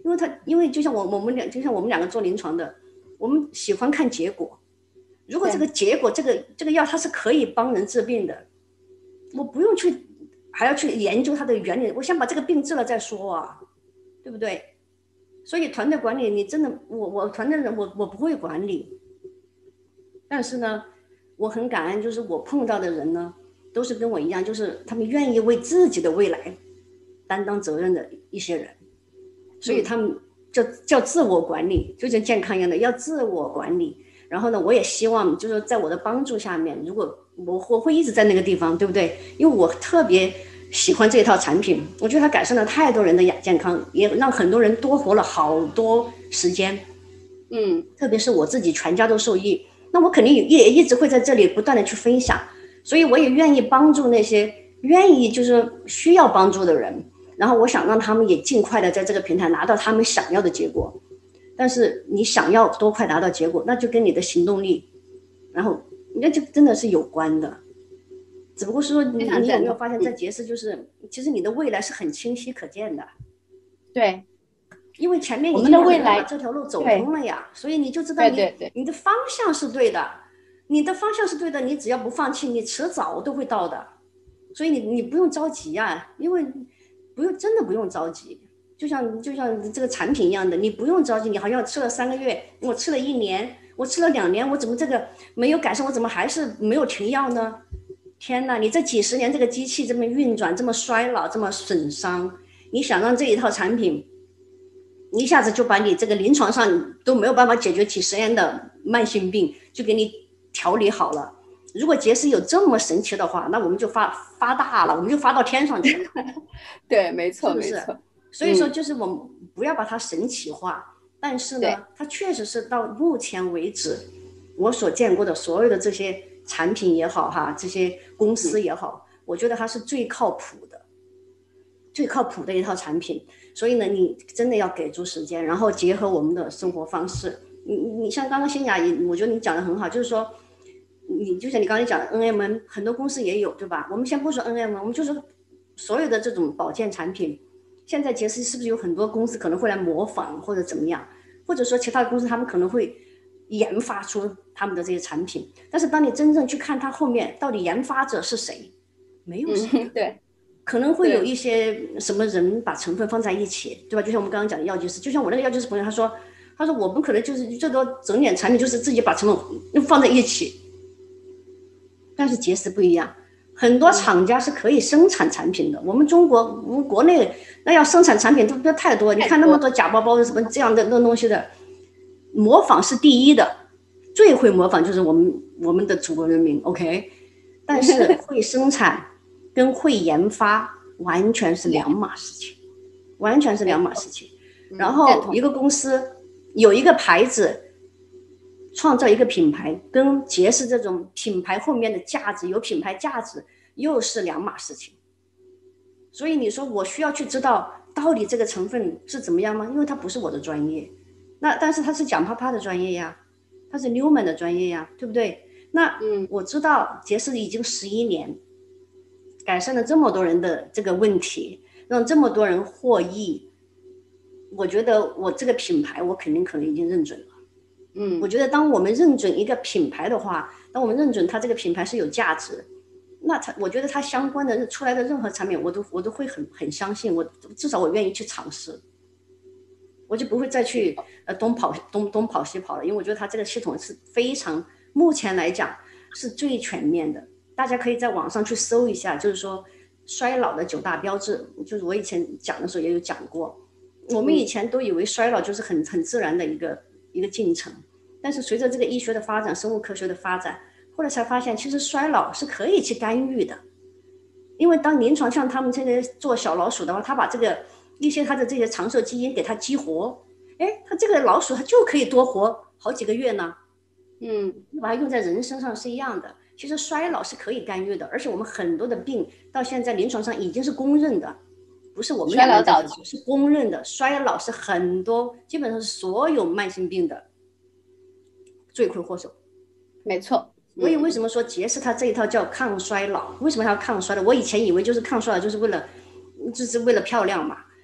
因为就像我们两个做临床的，我们喜欢看结果。如果这个结果，这个药它是可以帮人治病的，我不用还要去研究它的原理，我先把这个病治了再说啊，对不对？所以团队管理，你真的，我团队人我不会管理，但是呢，我很感恩，就是我碰到的人呢，都是跟我一样，就是他们愿意为自己的未来担当责任的一些人，所以他们叫自我管理，就像健康一样的，要自我管理。然后呢，我也希望就是在我的帮助下面，如果我会一直在那个地方，对不对？因为我特别喜欢这套产品，我觉得它改善了太多人的亚健康，也让很多人多活了好多时间。特别是我自己全家都受益，那我肯定也一直会在这里不断的去分享，所以我也愿意帮助那些愿意就是需要帮助的人，然后我想让他们也尽快的在这个平台拿到他们想要的结果。但是你想要多快达到结果，那就跟你的行动力，然后那就真的是有关的。只不过说你有没有发现，在杰斯就是其实你的未来是很清晰可见的。 对， 因为前面我们的未来这条路走通了呀，所以你就知道你的方向是对的，你的方向是对的，你只要不放弃，你迟早都会到的。所以你不用着急啊，因为真的不用着急。就像这个产品一样的，你不用着急，你好像吃了3个月，我吃了1年，我吃了2年，我怎么这个没有改善，我怎么还是没有停药呢？天哪，你这几十年这个机器这么运转，这么衰老，这么损伤，你想让这一套产品一下子就把你这个临床上都没有办法解决几十年的慢性病就给你调理好了。如果杰斯有这么神奇的话，那我们就发大了，我们就发到天上去了。 对，没错， 是不是？ 没错。 所以说就是我们不要把它神奇化，但是呢，它确实是到目前为止我所见过的所有的这些产品也好哈，这些公司也好，我觉得它是最靠谱的一套产品。所以呢，你真的要给足时间，然后结合我们的生活方式。你像刚刚欣雅，我觉得你讲的很好，就是说你就像你刚才讲的 NMN， 很多公司也有，对吧？我们先不说 NMN， 我们就说所有的这种保健产品，现在杰斯是不是有很多公司可能会来模仿或者怎么样，或者说其他的公司他们可能会研发出他们的这些产品，但是当你真正去看它后面到底研发者是谁，没有谁。 对， 可能会有一些什么人把成分放在一起，对吧？就像我们刚刚讲的药剂师，就像我那个药剂师朋友，他说我们可能就是最多整点产品，就是自己把成分放在一起。但是杰斯不一样，很多厂家是可以生产产品的。我们国内那要生产产品都太多，你看那么多假包包什么这样的那东西的，模仿是第一的，最会模仿就是我们的祖国人民 ，OK？ 但是会生产跟会研发完全是两码事情，完全是两码事情。然后一个公司有一个牌子，创造一个品牌，跟杰斯这种品牌后面的价值有品牌价值又是两码事情。所以你说我需要去知道到底这个成分是怎么样吗？因为它不是我的专业，那但是它是蒋啪啪的专业呀，它是 Newman 的专业呀，对不对？那我知道杰斯已经11年改善了这么多人的这个问题，让这么多人获益，我觉得我这个品牌我可能已经认准了。我觉得当我们认准一个品牌的话，当我们认准它这个品牌是有价值，那我觉得它相关的出来的任何产品我都会很相信，至少我愿意去尝试，我就不会再去东跑西跑了，因为我觉得它这个系统是非常目前来讲是最全面的。大家可以在网上去搜一下，就是说衰老的9大标志，就是我以前讲的时候也有讲过。我们以前都以为衰老就是很自然的一个进程，但是随着这个医学的发展，生物科学的发展，后来才发现其实衰老是可以去干预的。因为当临床像他们这些做小老鼠的话，他把一些它的这些长寿基因给它激活，它这个老鼠它就可以多活好几个月呢。把它用在人身上是一样的。其实衰老是可以干预的，而且我们很多的病到现在临床上已经是公认的，不是我们衰老导致， 是公认的。衰老是很多基本上是所有慢性病的罪魁祸首。 没错。 所以为什么说杰斯他这一套叫抗衰老？为什么他要抗衰老？我以前以为就是抗衰老就是为了漂亮嘛，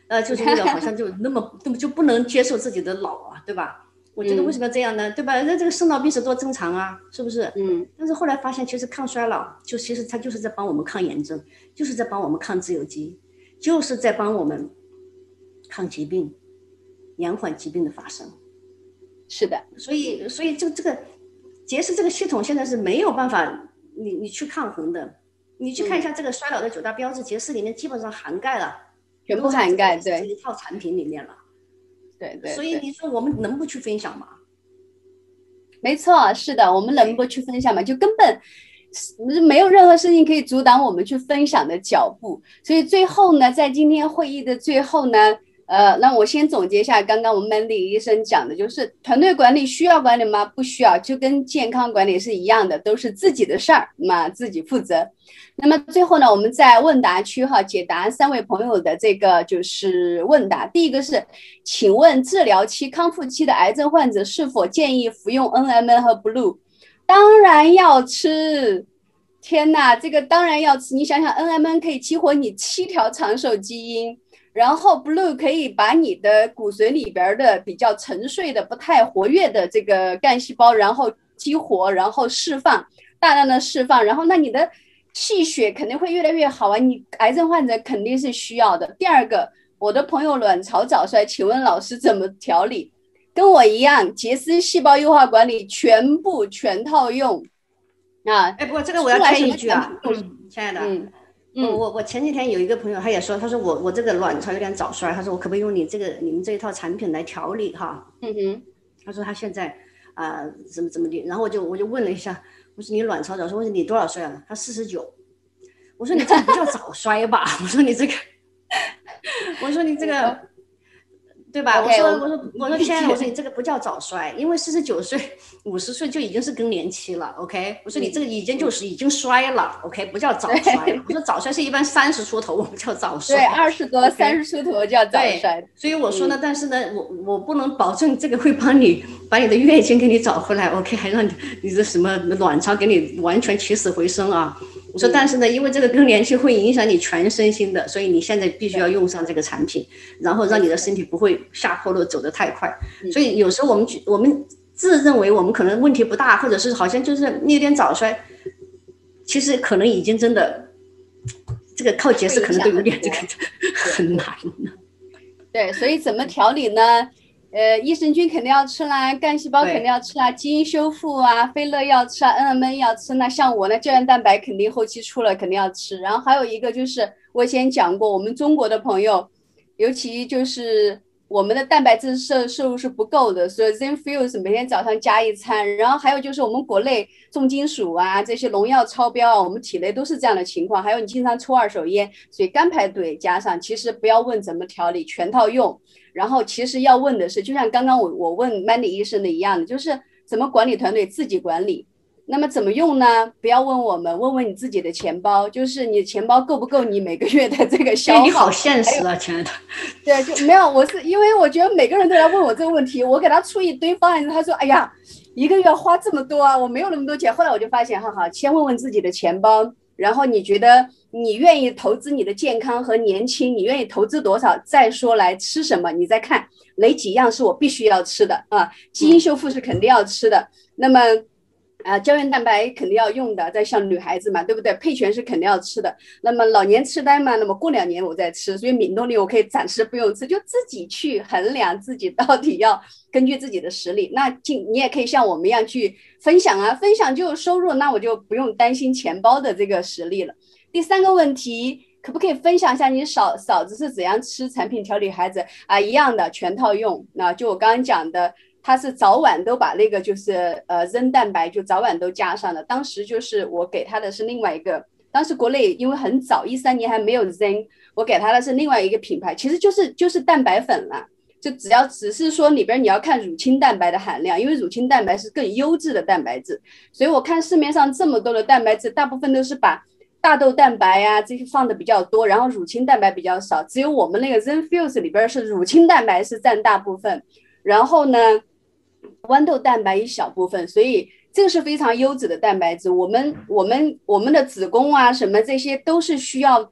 就是那个好像就那么就不能接受自己的老啊，对吧？我觉得为什么要这样呢？对吧？那这个生老病死多正常啊，是不是？但是后来发现，其实抗衰老其实它就是在帮我们抗炎症，就是在帮我们抗自由基，就是在帮我们抗疾病，延缓疾病的发生。 是的， 所以这个结石这个系统现在是没有办法你去抗衡的。你去看一下这个衰老的9大标志，结石里面基本上涵盖了， 全部涵盖，对， 这一套产品里面了。 对。 所以你说我们能不去分享吗？ 没错，是的，我们能不去分享吗？就根本没有任何事情可以阻挡我们去分享的脚步。所以最后呢，在今天会议的最后呢，那我先总结一下刚刚我们 Mandy 医生讲的，就是团队管理需要管理吗？不需要，就跟健康管理是一样的，都是自己的事儿嘛，自己负责。那么最后呢，我们在问答区解答3位朋友的这个就是问答。第一个是，请问治疗期、康复期的癌症患者是否建议服用 NMN 和 Blue？ 当然要吃。天哪，这个当然要吃。你想想 ，NMN 可以激活你7条长寿基因，然后 Blue 可以把你的骨髓里边的比较沉睡的、不太活跃的这个干细胞，然后激活，然后释放，大量的释放，然后那你的气血肯定会越来越好啊！你癌症患者肯定是需要的。第二个，我的朋友卵巢早衰，请问老师怎么调理？跟我一样，杰斯细胞优化管理全套用啊！ 不过这个我要添一句啊，亲爱的，我前几天有一个朋友，他也说，他说我这个卵巢有点早衰，他说我可不可以用你们这一套产品来调理哈？他说他现在怎么的，然后我就问了一下。我说你卵巢早衰，我说你多少岁了？他49。我说你这个不叫早衰吧？我说你这个，对吧？我说亲爱的，我说你这个不叫早衰，因为49岁、50岁就已经是更年期了。OK， 我说你这个已经衰了。OK， 不叫早衰。我说早衰是一般30出头，我们叫早衰。 对，20多、30出头叫早衰。 所以我说呢，但是呢，我不能保证这个会帮你把你的月经给你找回来。OK， 还让你的什么卵巢给你完全起死回生啊？我说，但是呢，因为这个更年期会影响你全身心的，所以你现在必须要用上这个产品，然后让你的身体不会下坡路走得太快。所以有时候我们自认为我们可能问题不大，或者是好像就是你有点早衰，其实可能已经真的这个靠节食可能都有点这个很难了。 对，所以怎么调理呢？益生菌肯定要吃啦，干细胞肯定要吃啦，基因修复啊，菲乐要吃啊 ，NMN 要吃。那像我呢，胶原蛋白肯定后期出了肯定要吃。然后还有一个就是我以前讲过，我们中国的朋友，尤其就是我们的蛋白质摄入是不够的，所以 Zenfuse 每天早上加一餐。然后还有就是我们国内重金属啊，这些农药超标啊，我们体内都是这样的情况。还有你经常抽2手烟，所以肝排毒也加上。其实不要问怎么调理，全套用。然后其实要问的是，就像刚刚我问 Mandy 医生的一样的，就是怎么管理团队，自己管理。那么怎么用呢？不要问我们，问你自己的钱包，就是你的钱包够不够你每个月的这个消耗。 你好现实啊，亲爱的。 对，就没有，我是因为我觉得每个人都来问我这个问题，我给他出一堆方案，他说，哎呀，一个月花这么多啊，我没有那么多钱。后来我就发现，好，先问问自己的钱包。然后你觉得你愿意投资你的健康和年轻，你愿意投资多少？再说来吃什么，你再看哪几样是我必须要吃的啊？基因修复是肯定要吃的，那么胶原蛋白肯定要用的，再像女孩子嘛，对不对？配权是肯定要吃的。那么老年痴呆嘛，那么过2年我再吃，所以敏动力我可以暂时不用吃，就自己去衡量自己到底要根据自己的实力。那你也可以像我们一样去分享啊，分享就有收入，那我就不用担心钱包的这个实力了。第3个问题，可不可以分享一下你嫂子是怎样吃产品调理孩子啊？一样的，全套用。那就我刚刚讲的。他是早晚都把那个就是Zen蛋白就早晚都加上了。当时就是我给他的是另外一个，当时国内因为很早13年还没有 Zen， 我给他的是另外一个品牌，其实就是蛋白粉啦，就只是说里边你要看乳清蛋白的含量，因为乳清蛋白是更优质的蛋白质，所以我看市面上这么多的蛋白质，大部分都是把大豆蛋白啊这些放的比较多，然后乳清蛋白比较少，只有我们那个 Zenfuse 里边是乳清蛋白是占大部分，然后呢豌豆蛋白一小部分，所以这个是非常优质的蛋白质。我们的子宫啊什么这些都是需要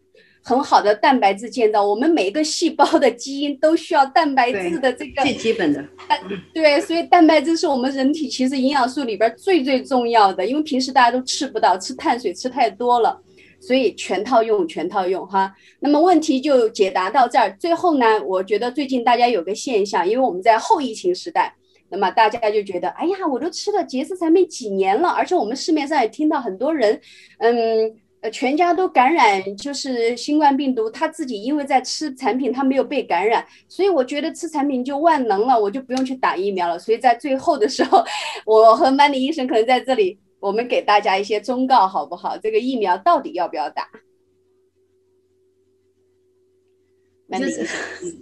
很好的蛋白质建造，我们每一个细胞的基因都需要蛋白质的这个最基本的。 对，所以蛋白质是我们人体其实营养素里边最重要的，因为平时大家都吃不到，吃碳水吃太多了，所以全套用哈。那么问题就解答到这儿。最后呢，我觉得最近大家有个现象，因为我们在后疫情时代，那么大家就觉得，哎呀，我都吃了节食产品几年了，而且我们市面上也听到很多人，全家都感染就是新冠病毒，他自己因为在吃产品他没有被感染，所以我觉得吃产品就万能了，我就不用去打疫苗了。所以在最后的时候，我和曼妮医生可能在这里，我们给大家一些忠告好不好？这个疫苗到底要不要打？曼妮医生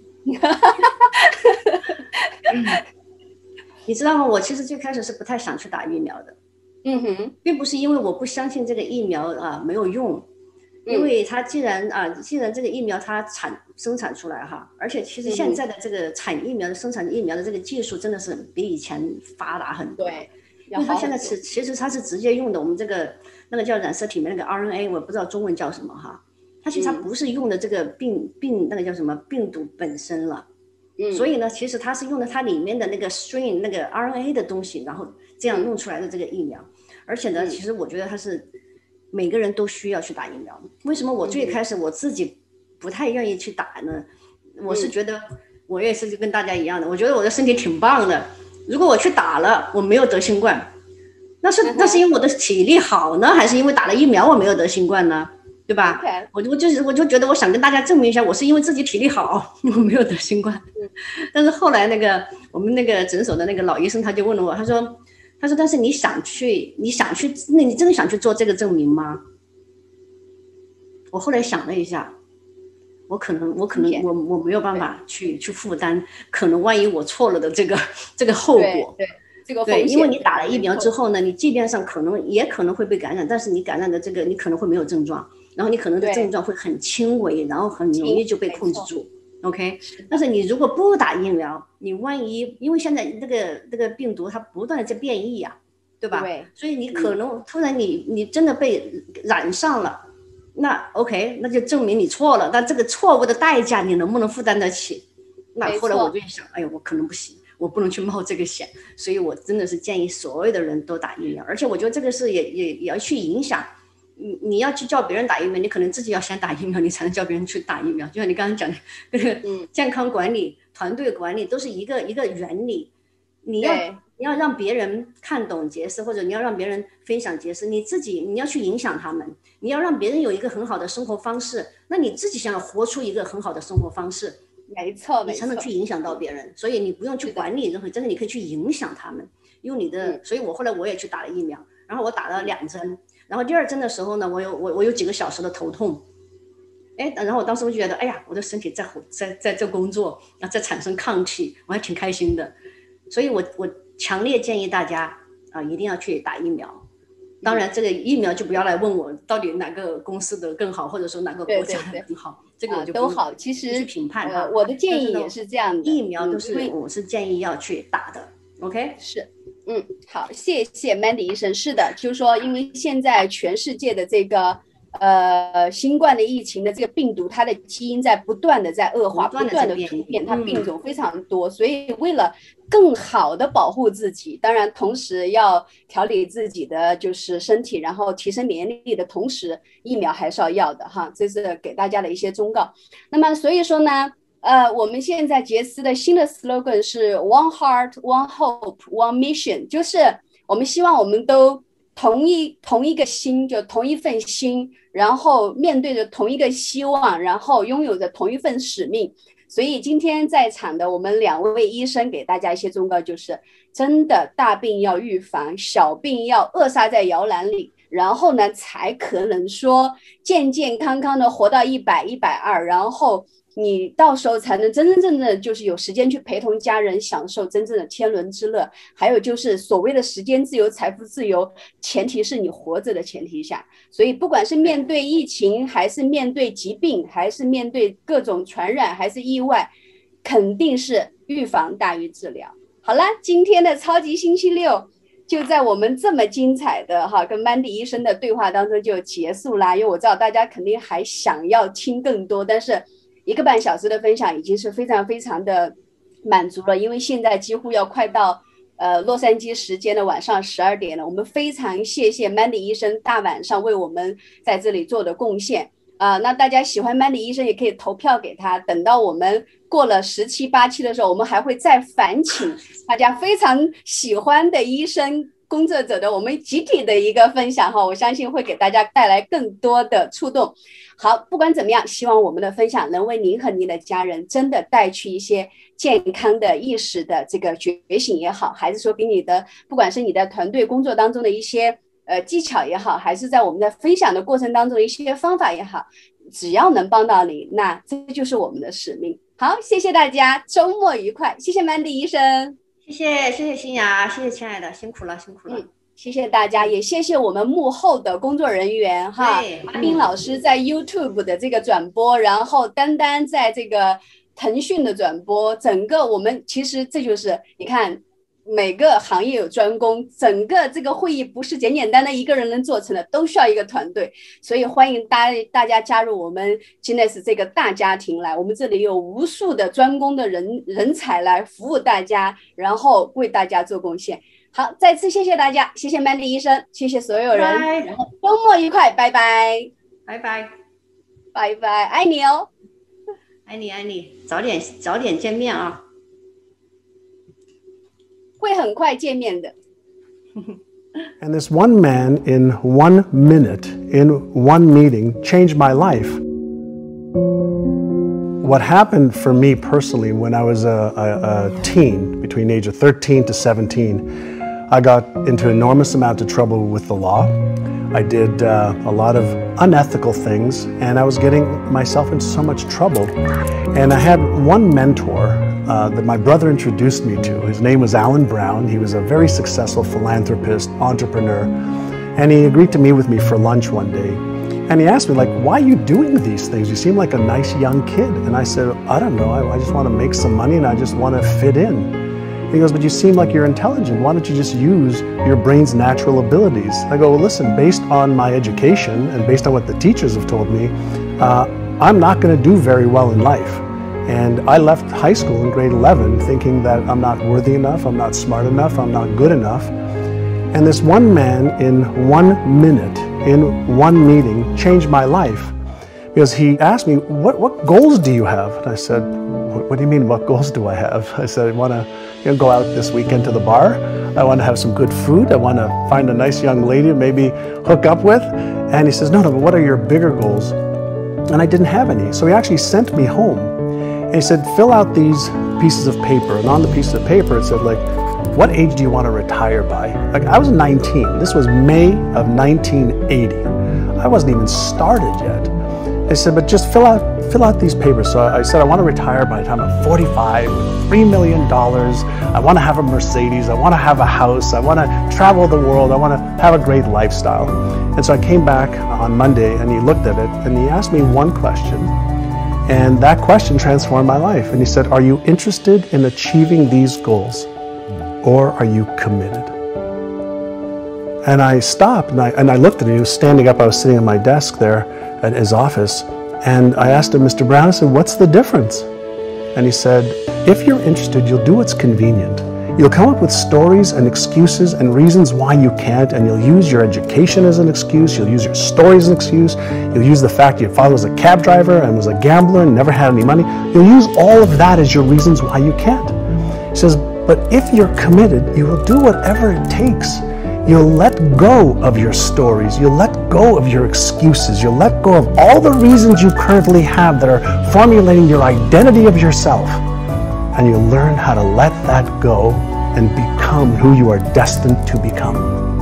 你知道吗？我其实最开始是不太想去打疫苗的。并不是因为我不相信这个疫苗没有用，因为它既然这个疫苗它生产出来哈，而且其实现在的这个产疫苗的生产疫苗的这个技术真的是比以前发达很多。对，因为它现在其实它是直接用的我们这个那个叫染色体里面那个 RNA， 我不知道中文叫什么哈，它其实它不是用的这个那个叫什么病毒本身了。所以呢，其实它是用的它里面的那个 strain 那个 RNA 的东西，然后这样弄出来的这个疫苗。而且呢，其实我觉得它是每个人都需要去打疫苗。为什么我最开始我自己不太愿意去打呢？我是觉得我也是就跟大家一样的，我觉得我的身体挺棒的。如果我去打了，我没有得新冠，那是因为我的体力好呢，还是因为打了疫苗我没有得新冠呢？对吧？ 我就觉得我想跟大家证明一下，我是因为自己体力好，我没有得新冠。但是后来我们那个诊所的那个老医生他就问了我，他说但是你想去，那你真的想去做这个证明吗？我后来想了一下，我可能我没有办法去负担，可能万一我错了的这个后果。 对，这个风险。 对，因为你打了疫苗之后呢，你即便上可能会被感染，但是你感染的这个你可能会没有症状，然后你可能的症状会很轻微，然后很容易就被控制住。OK， 但是你如果不打疫苗，你万一因为现在这个病毒它不断的在变异啊，对吧？ 对， 所以你可能突然你真的被染上了，那 OK， 那就证明你错了，但这个错误的代价你能不能负担得起？那后来我就想，哎呦，我可能不行，我不能去冒这个险，所以我真的是建议所有的人都打疫苗，而且我觉得这个是也要去影响。你要去叫别人打疫苗，你可能自己要先打疫苗，你才能叫别人去打疫苗。就像你刚刚讲的那个健康管理、团队管理都是一个原理。你要让别人看懂节食，或者你要让别人分享节食，你要去影响他们，你要让别人有一个很好的生活方式，那你自己想要活出一个很好的生活方式， 没错， 你才能去影响到别人。所以你不用去管理任何，真的你可以去影响他们，用你的。所以我后来我也去打了疫苗，然后我打了2针。然后第2针的时候呢，我有几个小时的头痛，然后我当时我就觉得，哎呀，我的身体在这工作，在产生抗体，我还挺开心的。所以我强烈建议大家一定要去打疫苗。当然，这个疫苗就不要来问我到底哪个公司的更好，或者说哪个国家的更好，这个我就都好。其实去评判哈。 我的建议也是这样的， 疫苗都是我是建议要去打的。OK， 是。好，谢谢 Mandy 医生。是的，就是说，因为现在全世界的这个新冠的疫情的这个病毒，它的基因在不断的在恶化，不断的突变，它病种非常多，所以为了更好的保护自己，当然同时要调理自己的就是身体，然后提升免疫力的同时，疫苗还是要的哈，这是给大家的一些忠告。那么所以说呢，我们现在杰斯的新的 slogan 是 One Heart, One Hope, One Mission， 就是我们希望我们都同一个心，就同一份心，然后面对着同一个希望，然后拥有着同一份使命。所以今天在场的我们2位医生给大家一些忠告，就是真的大病要预防，小病要扼杀在摇篮里，然后呢才可能说健健康康的活到100、120，然后你到时候才能真真正正就是有时间去陪同家人，享受真正的天伦之乐。还有就是所谓的时间自由、财富自由，前提是你活着的前提下。所以不管是面对疫情，还是面对疾病，还是面对各种传染，还是意外，肯定是预防大于治疗。好了，今天的超级星期六就在我们这么精彩的跟 Mandy 医生的对话当中就结束啦，因为我知道大家肯定还想要听更多，但是1个半小时的分享已经是非常非常的满足了，因为现在几乎要快到洛杉矶时间的晚上12点了。我们非常谢谢 Mandy 医生大晚上为我们在这里做的贡献那大家喜欢 Mandy 医生也可以投票给他，等到我们过了17、18期的时候，我们还会再返请大家非常喜欢的医生工作者的我们集体的一个分享我相信会给大家带来更多的触动。好，不管怎么样，希望我们的分享能为您和您的家人真的带去一些健康的意识的这个觉醒也好，还是说给你的不管是你的团队工作当中的一些技巧也好，还是在我们的分享的过程当中的一些方法也好，只要能帮到你，那这就是我们的使命。好，谢谢大家，周末愉快，谢谢 Mandy 医生， 谢谢欣雅，谢谢亲爱的，辛苦了。 谢谢大家，也谢谢我们幕后的工作人员阿斌老师在 YouTube 的这个转播，然后丹丹在这个腾讯的转播，整个我们其实这就是你看每个行业有专攻，整个这个会议不是简简单单一个人能做成的，都需要一个团队，所以欢迎大家加入我们 Genius 这个大家庭来，我们这里有无数的专攻的人才来服务大家，然后为大家做贡献。好，再次谢谢大家，谢谢 Mandy 医生，谢谢所有人，然后周末愉快，拜拜， 拜拜， 拜拜，爱你哦， 爱你，早点见面啊， 会很快见面的。 And this one man in 1 minute, in one meeting, changed my life. What happened for me personally when I was a teen, between the age of 13 to 17, I got into an enormous amount of trouble with the law. I did a lot of unethical things, and I was getting myself into so much trouble. And I had one mentor that my brother introduced me to. His name was Alan Brown. He was a very successful philanthropist, entrepreneur, and he agreed to meet with me for lunch one day. And he asked me, like, why are you doing these things? You seem like a nice young kid. And I said, I don't know, I just want to make some money and I just want to fit in. He goes, but you seem like you're intelligent. Why don't you just use your brain's natural abilities? I go, well, listen, based on my education and based on what the teachers have told me, I'm not going to do very well in life. And I left high school in grade 11 thinking that I'm not worthy enough, I'm not smart enough, I'm not good enough. And this one man in 1 minute, in one meeting, changed my life. Because he asked me, what goals do you have? And I said, what do you mean, what goals do I have? I said, I want to go out this weekend to the bar. I want to have some good food. I want to find a nice young lady to maybe hook up with. And he says, no, but what are your bigger goals? And I didn't have any. So he actually sent me home. And he said, fill out these pieces of paper. And on the piece of paper, it said, like, what age do you want to retire by? Like, I was 19. This was May of 1980. I wasn't even started yet. They said, but just fill out these papers. So I said, I want to retire by the time I'm 45, $3 million. I want to have a Mercedes. I want to have a house. I want to travel the world. I want to have a great lifestyle. And so I came back on Monday and he looked at it and he asked me one question. And that question transformed my life. And he said, are you interested in achieving these goals? Or are you committed? And I stopped and I looked at him. He was standing up. I was sitting at my desk there at his office. And I asked him, Mr. Brown, I said, what's the difference? And he said, if you're interested, you'll do what's convenient. You'll come up with stories and excuses and reasons why you can't, and you'll use your education as an excuse, you'll use your stories as an excuse, you'll use the fact your father was a cab driver and was a gambler and never had any money. You'll use all of that as your reasons why you can't. He says, but if you're committed, you will do whatever it takes. You'll let go of your stories. You'll let go of your excuses. You'll let go of all the reasons you currently have that are formulating your identity of yourself. And you'll learn how to let that go and become who you are destined to become.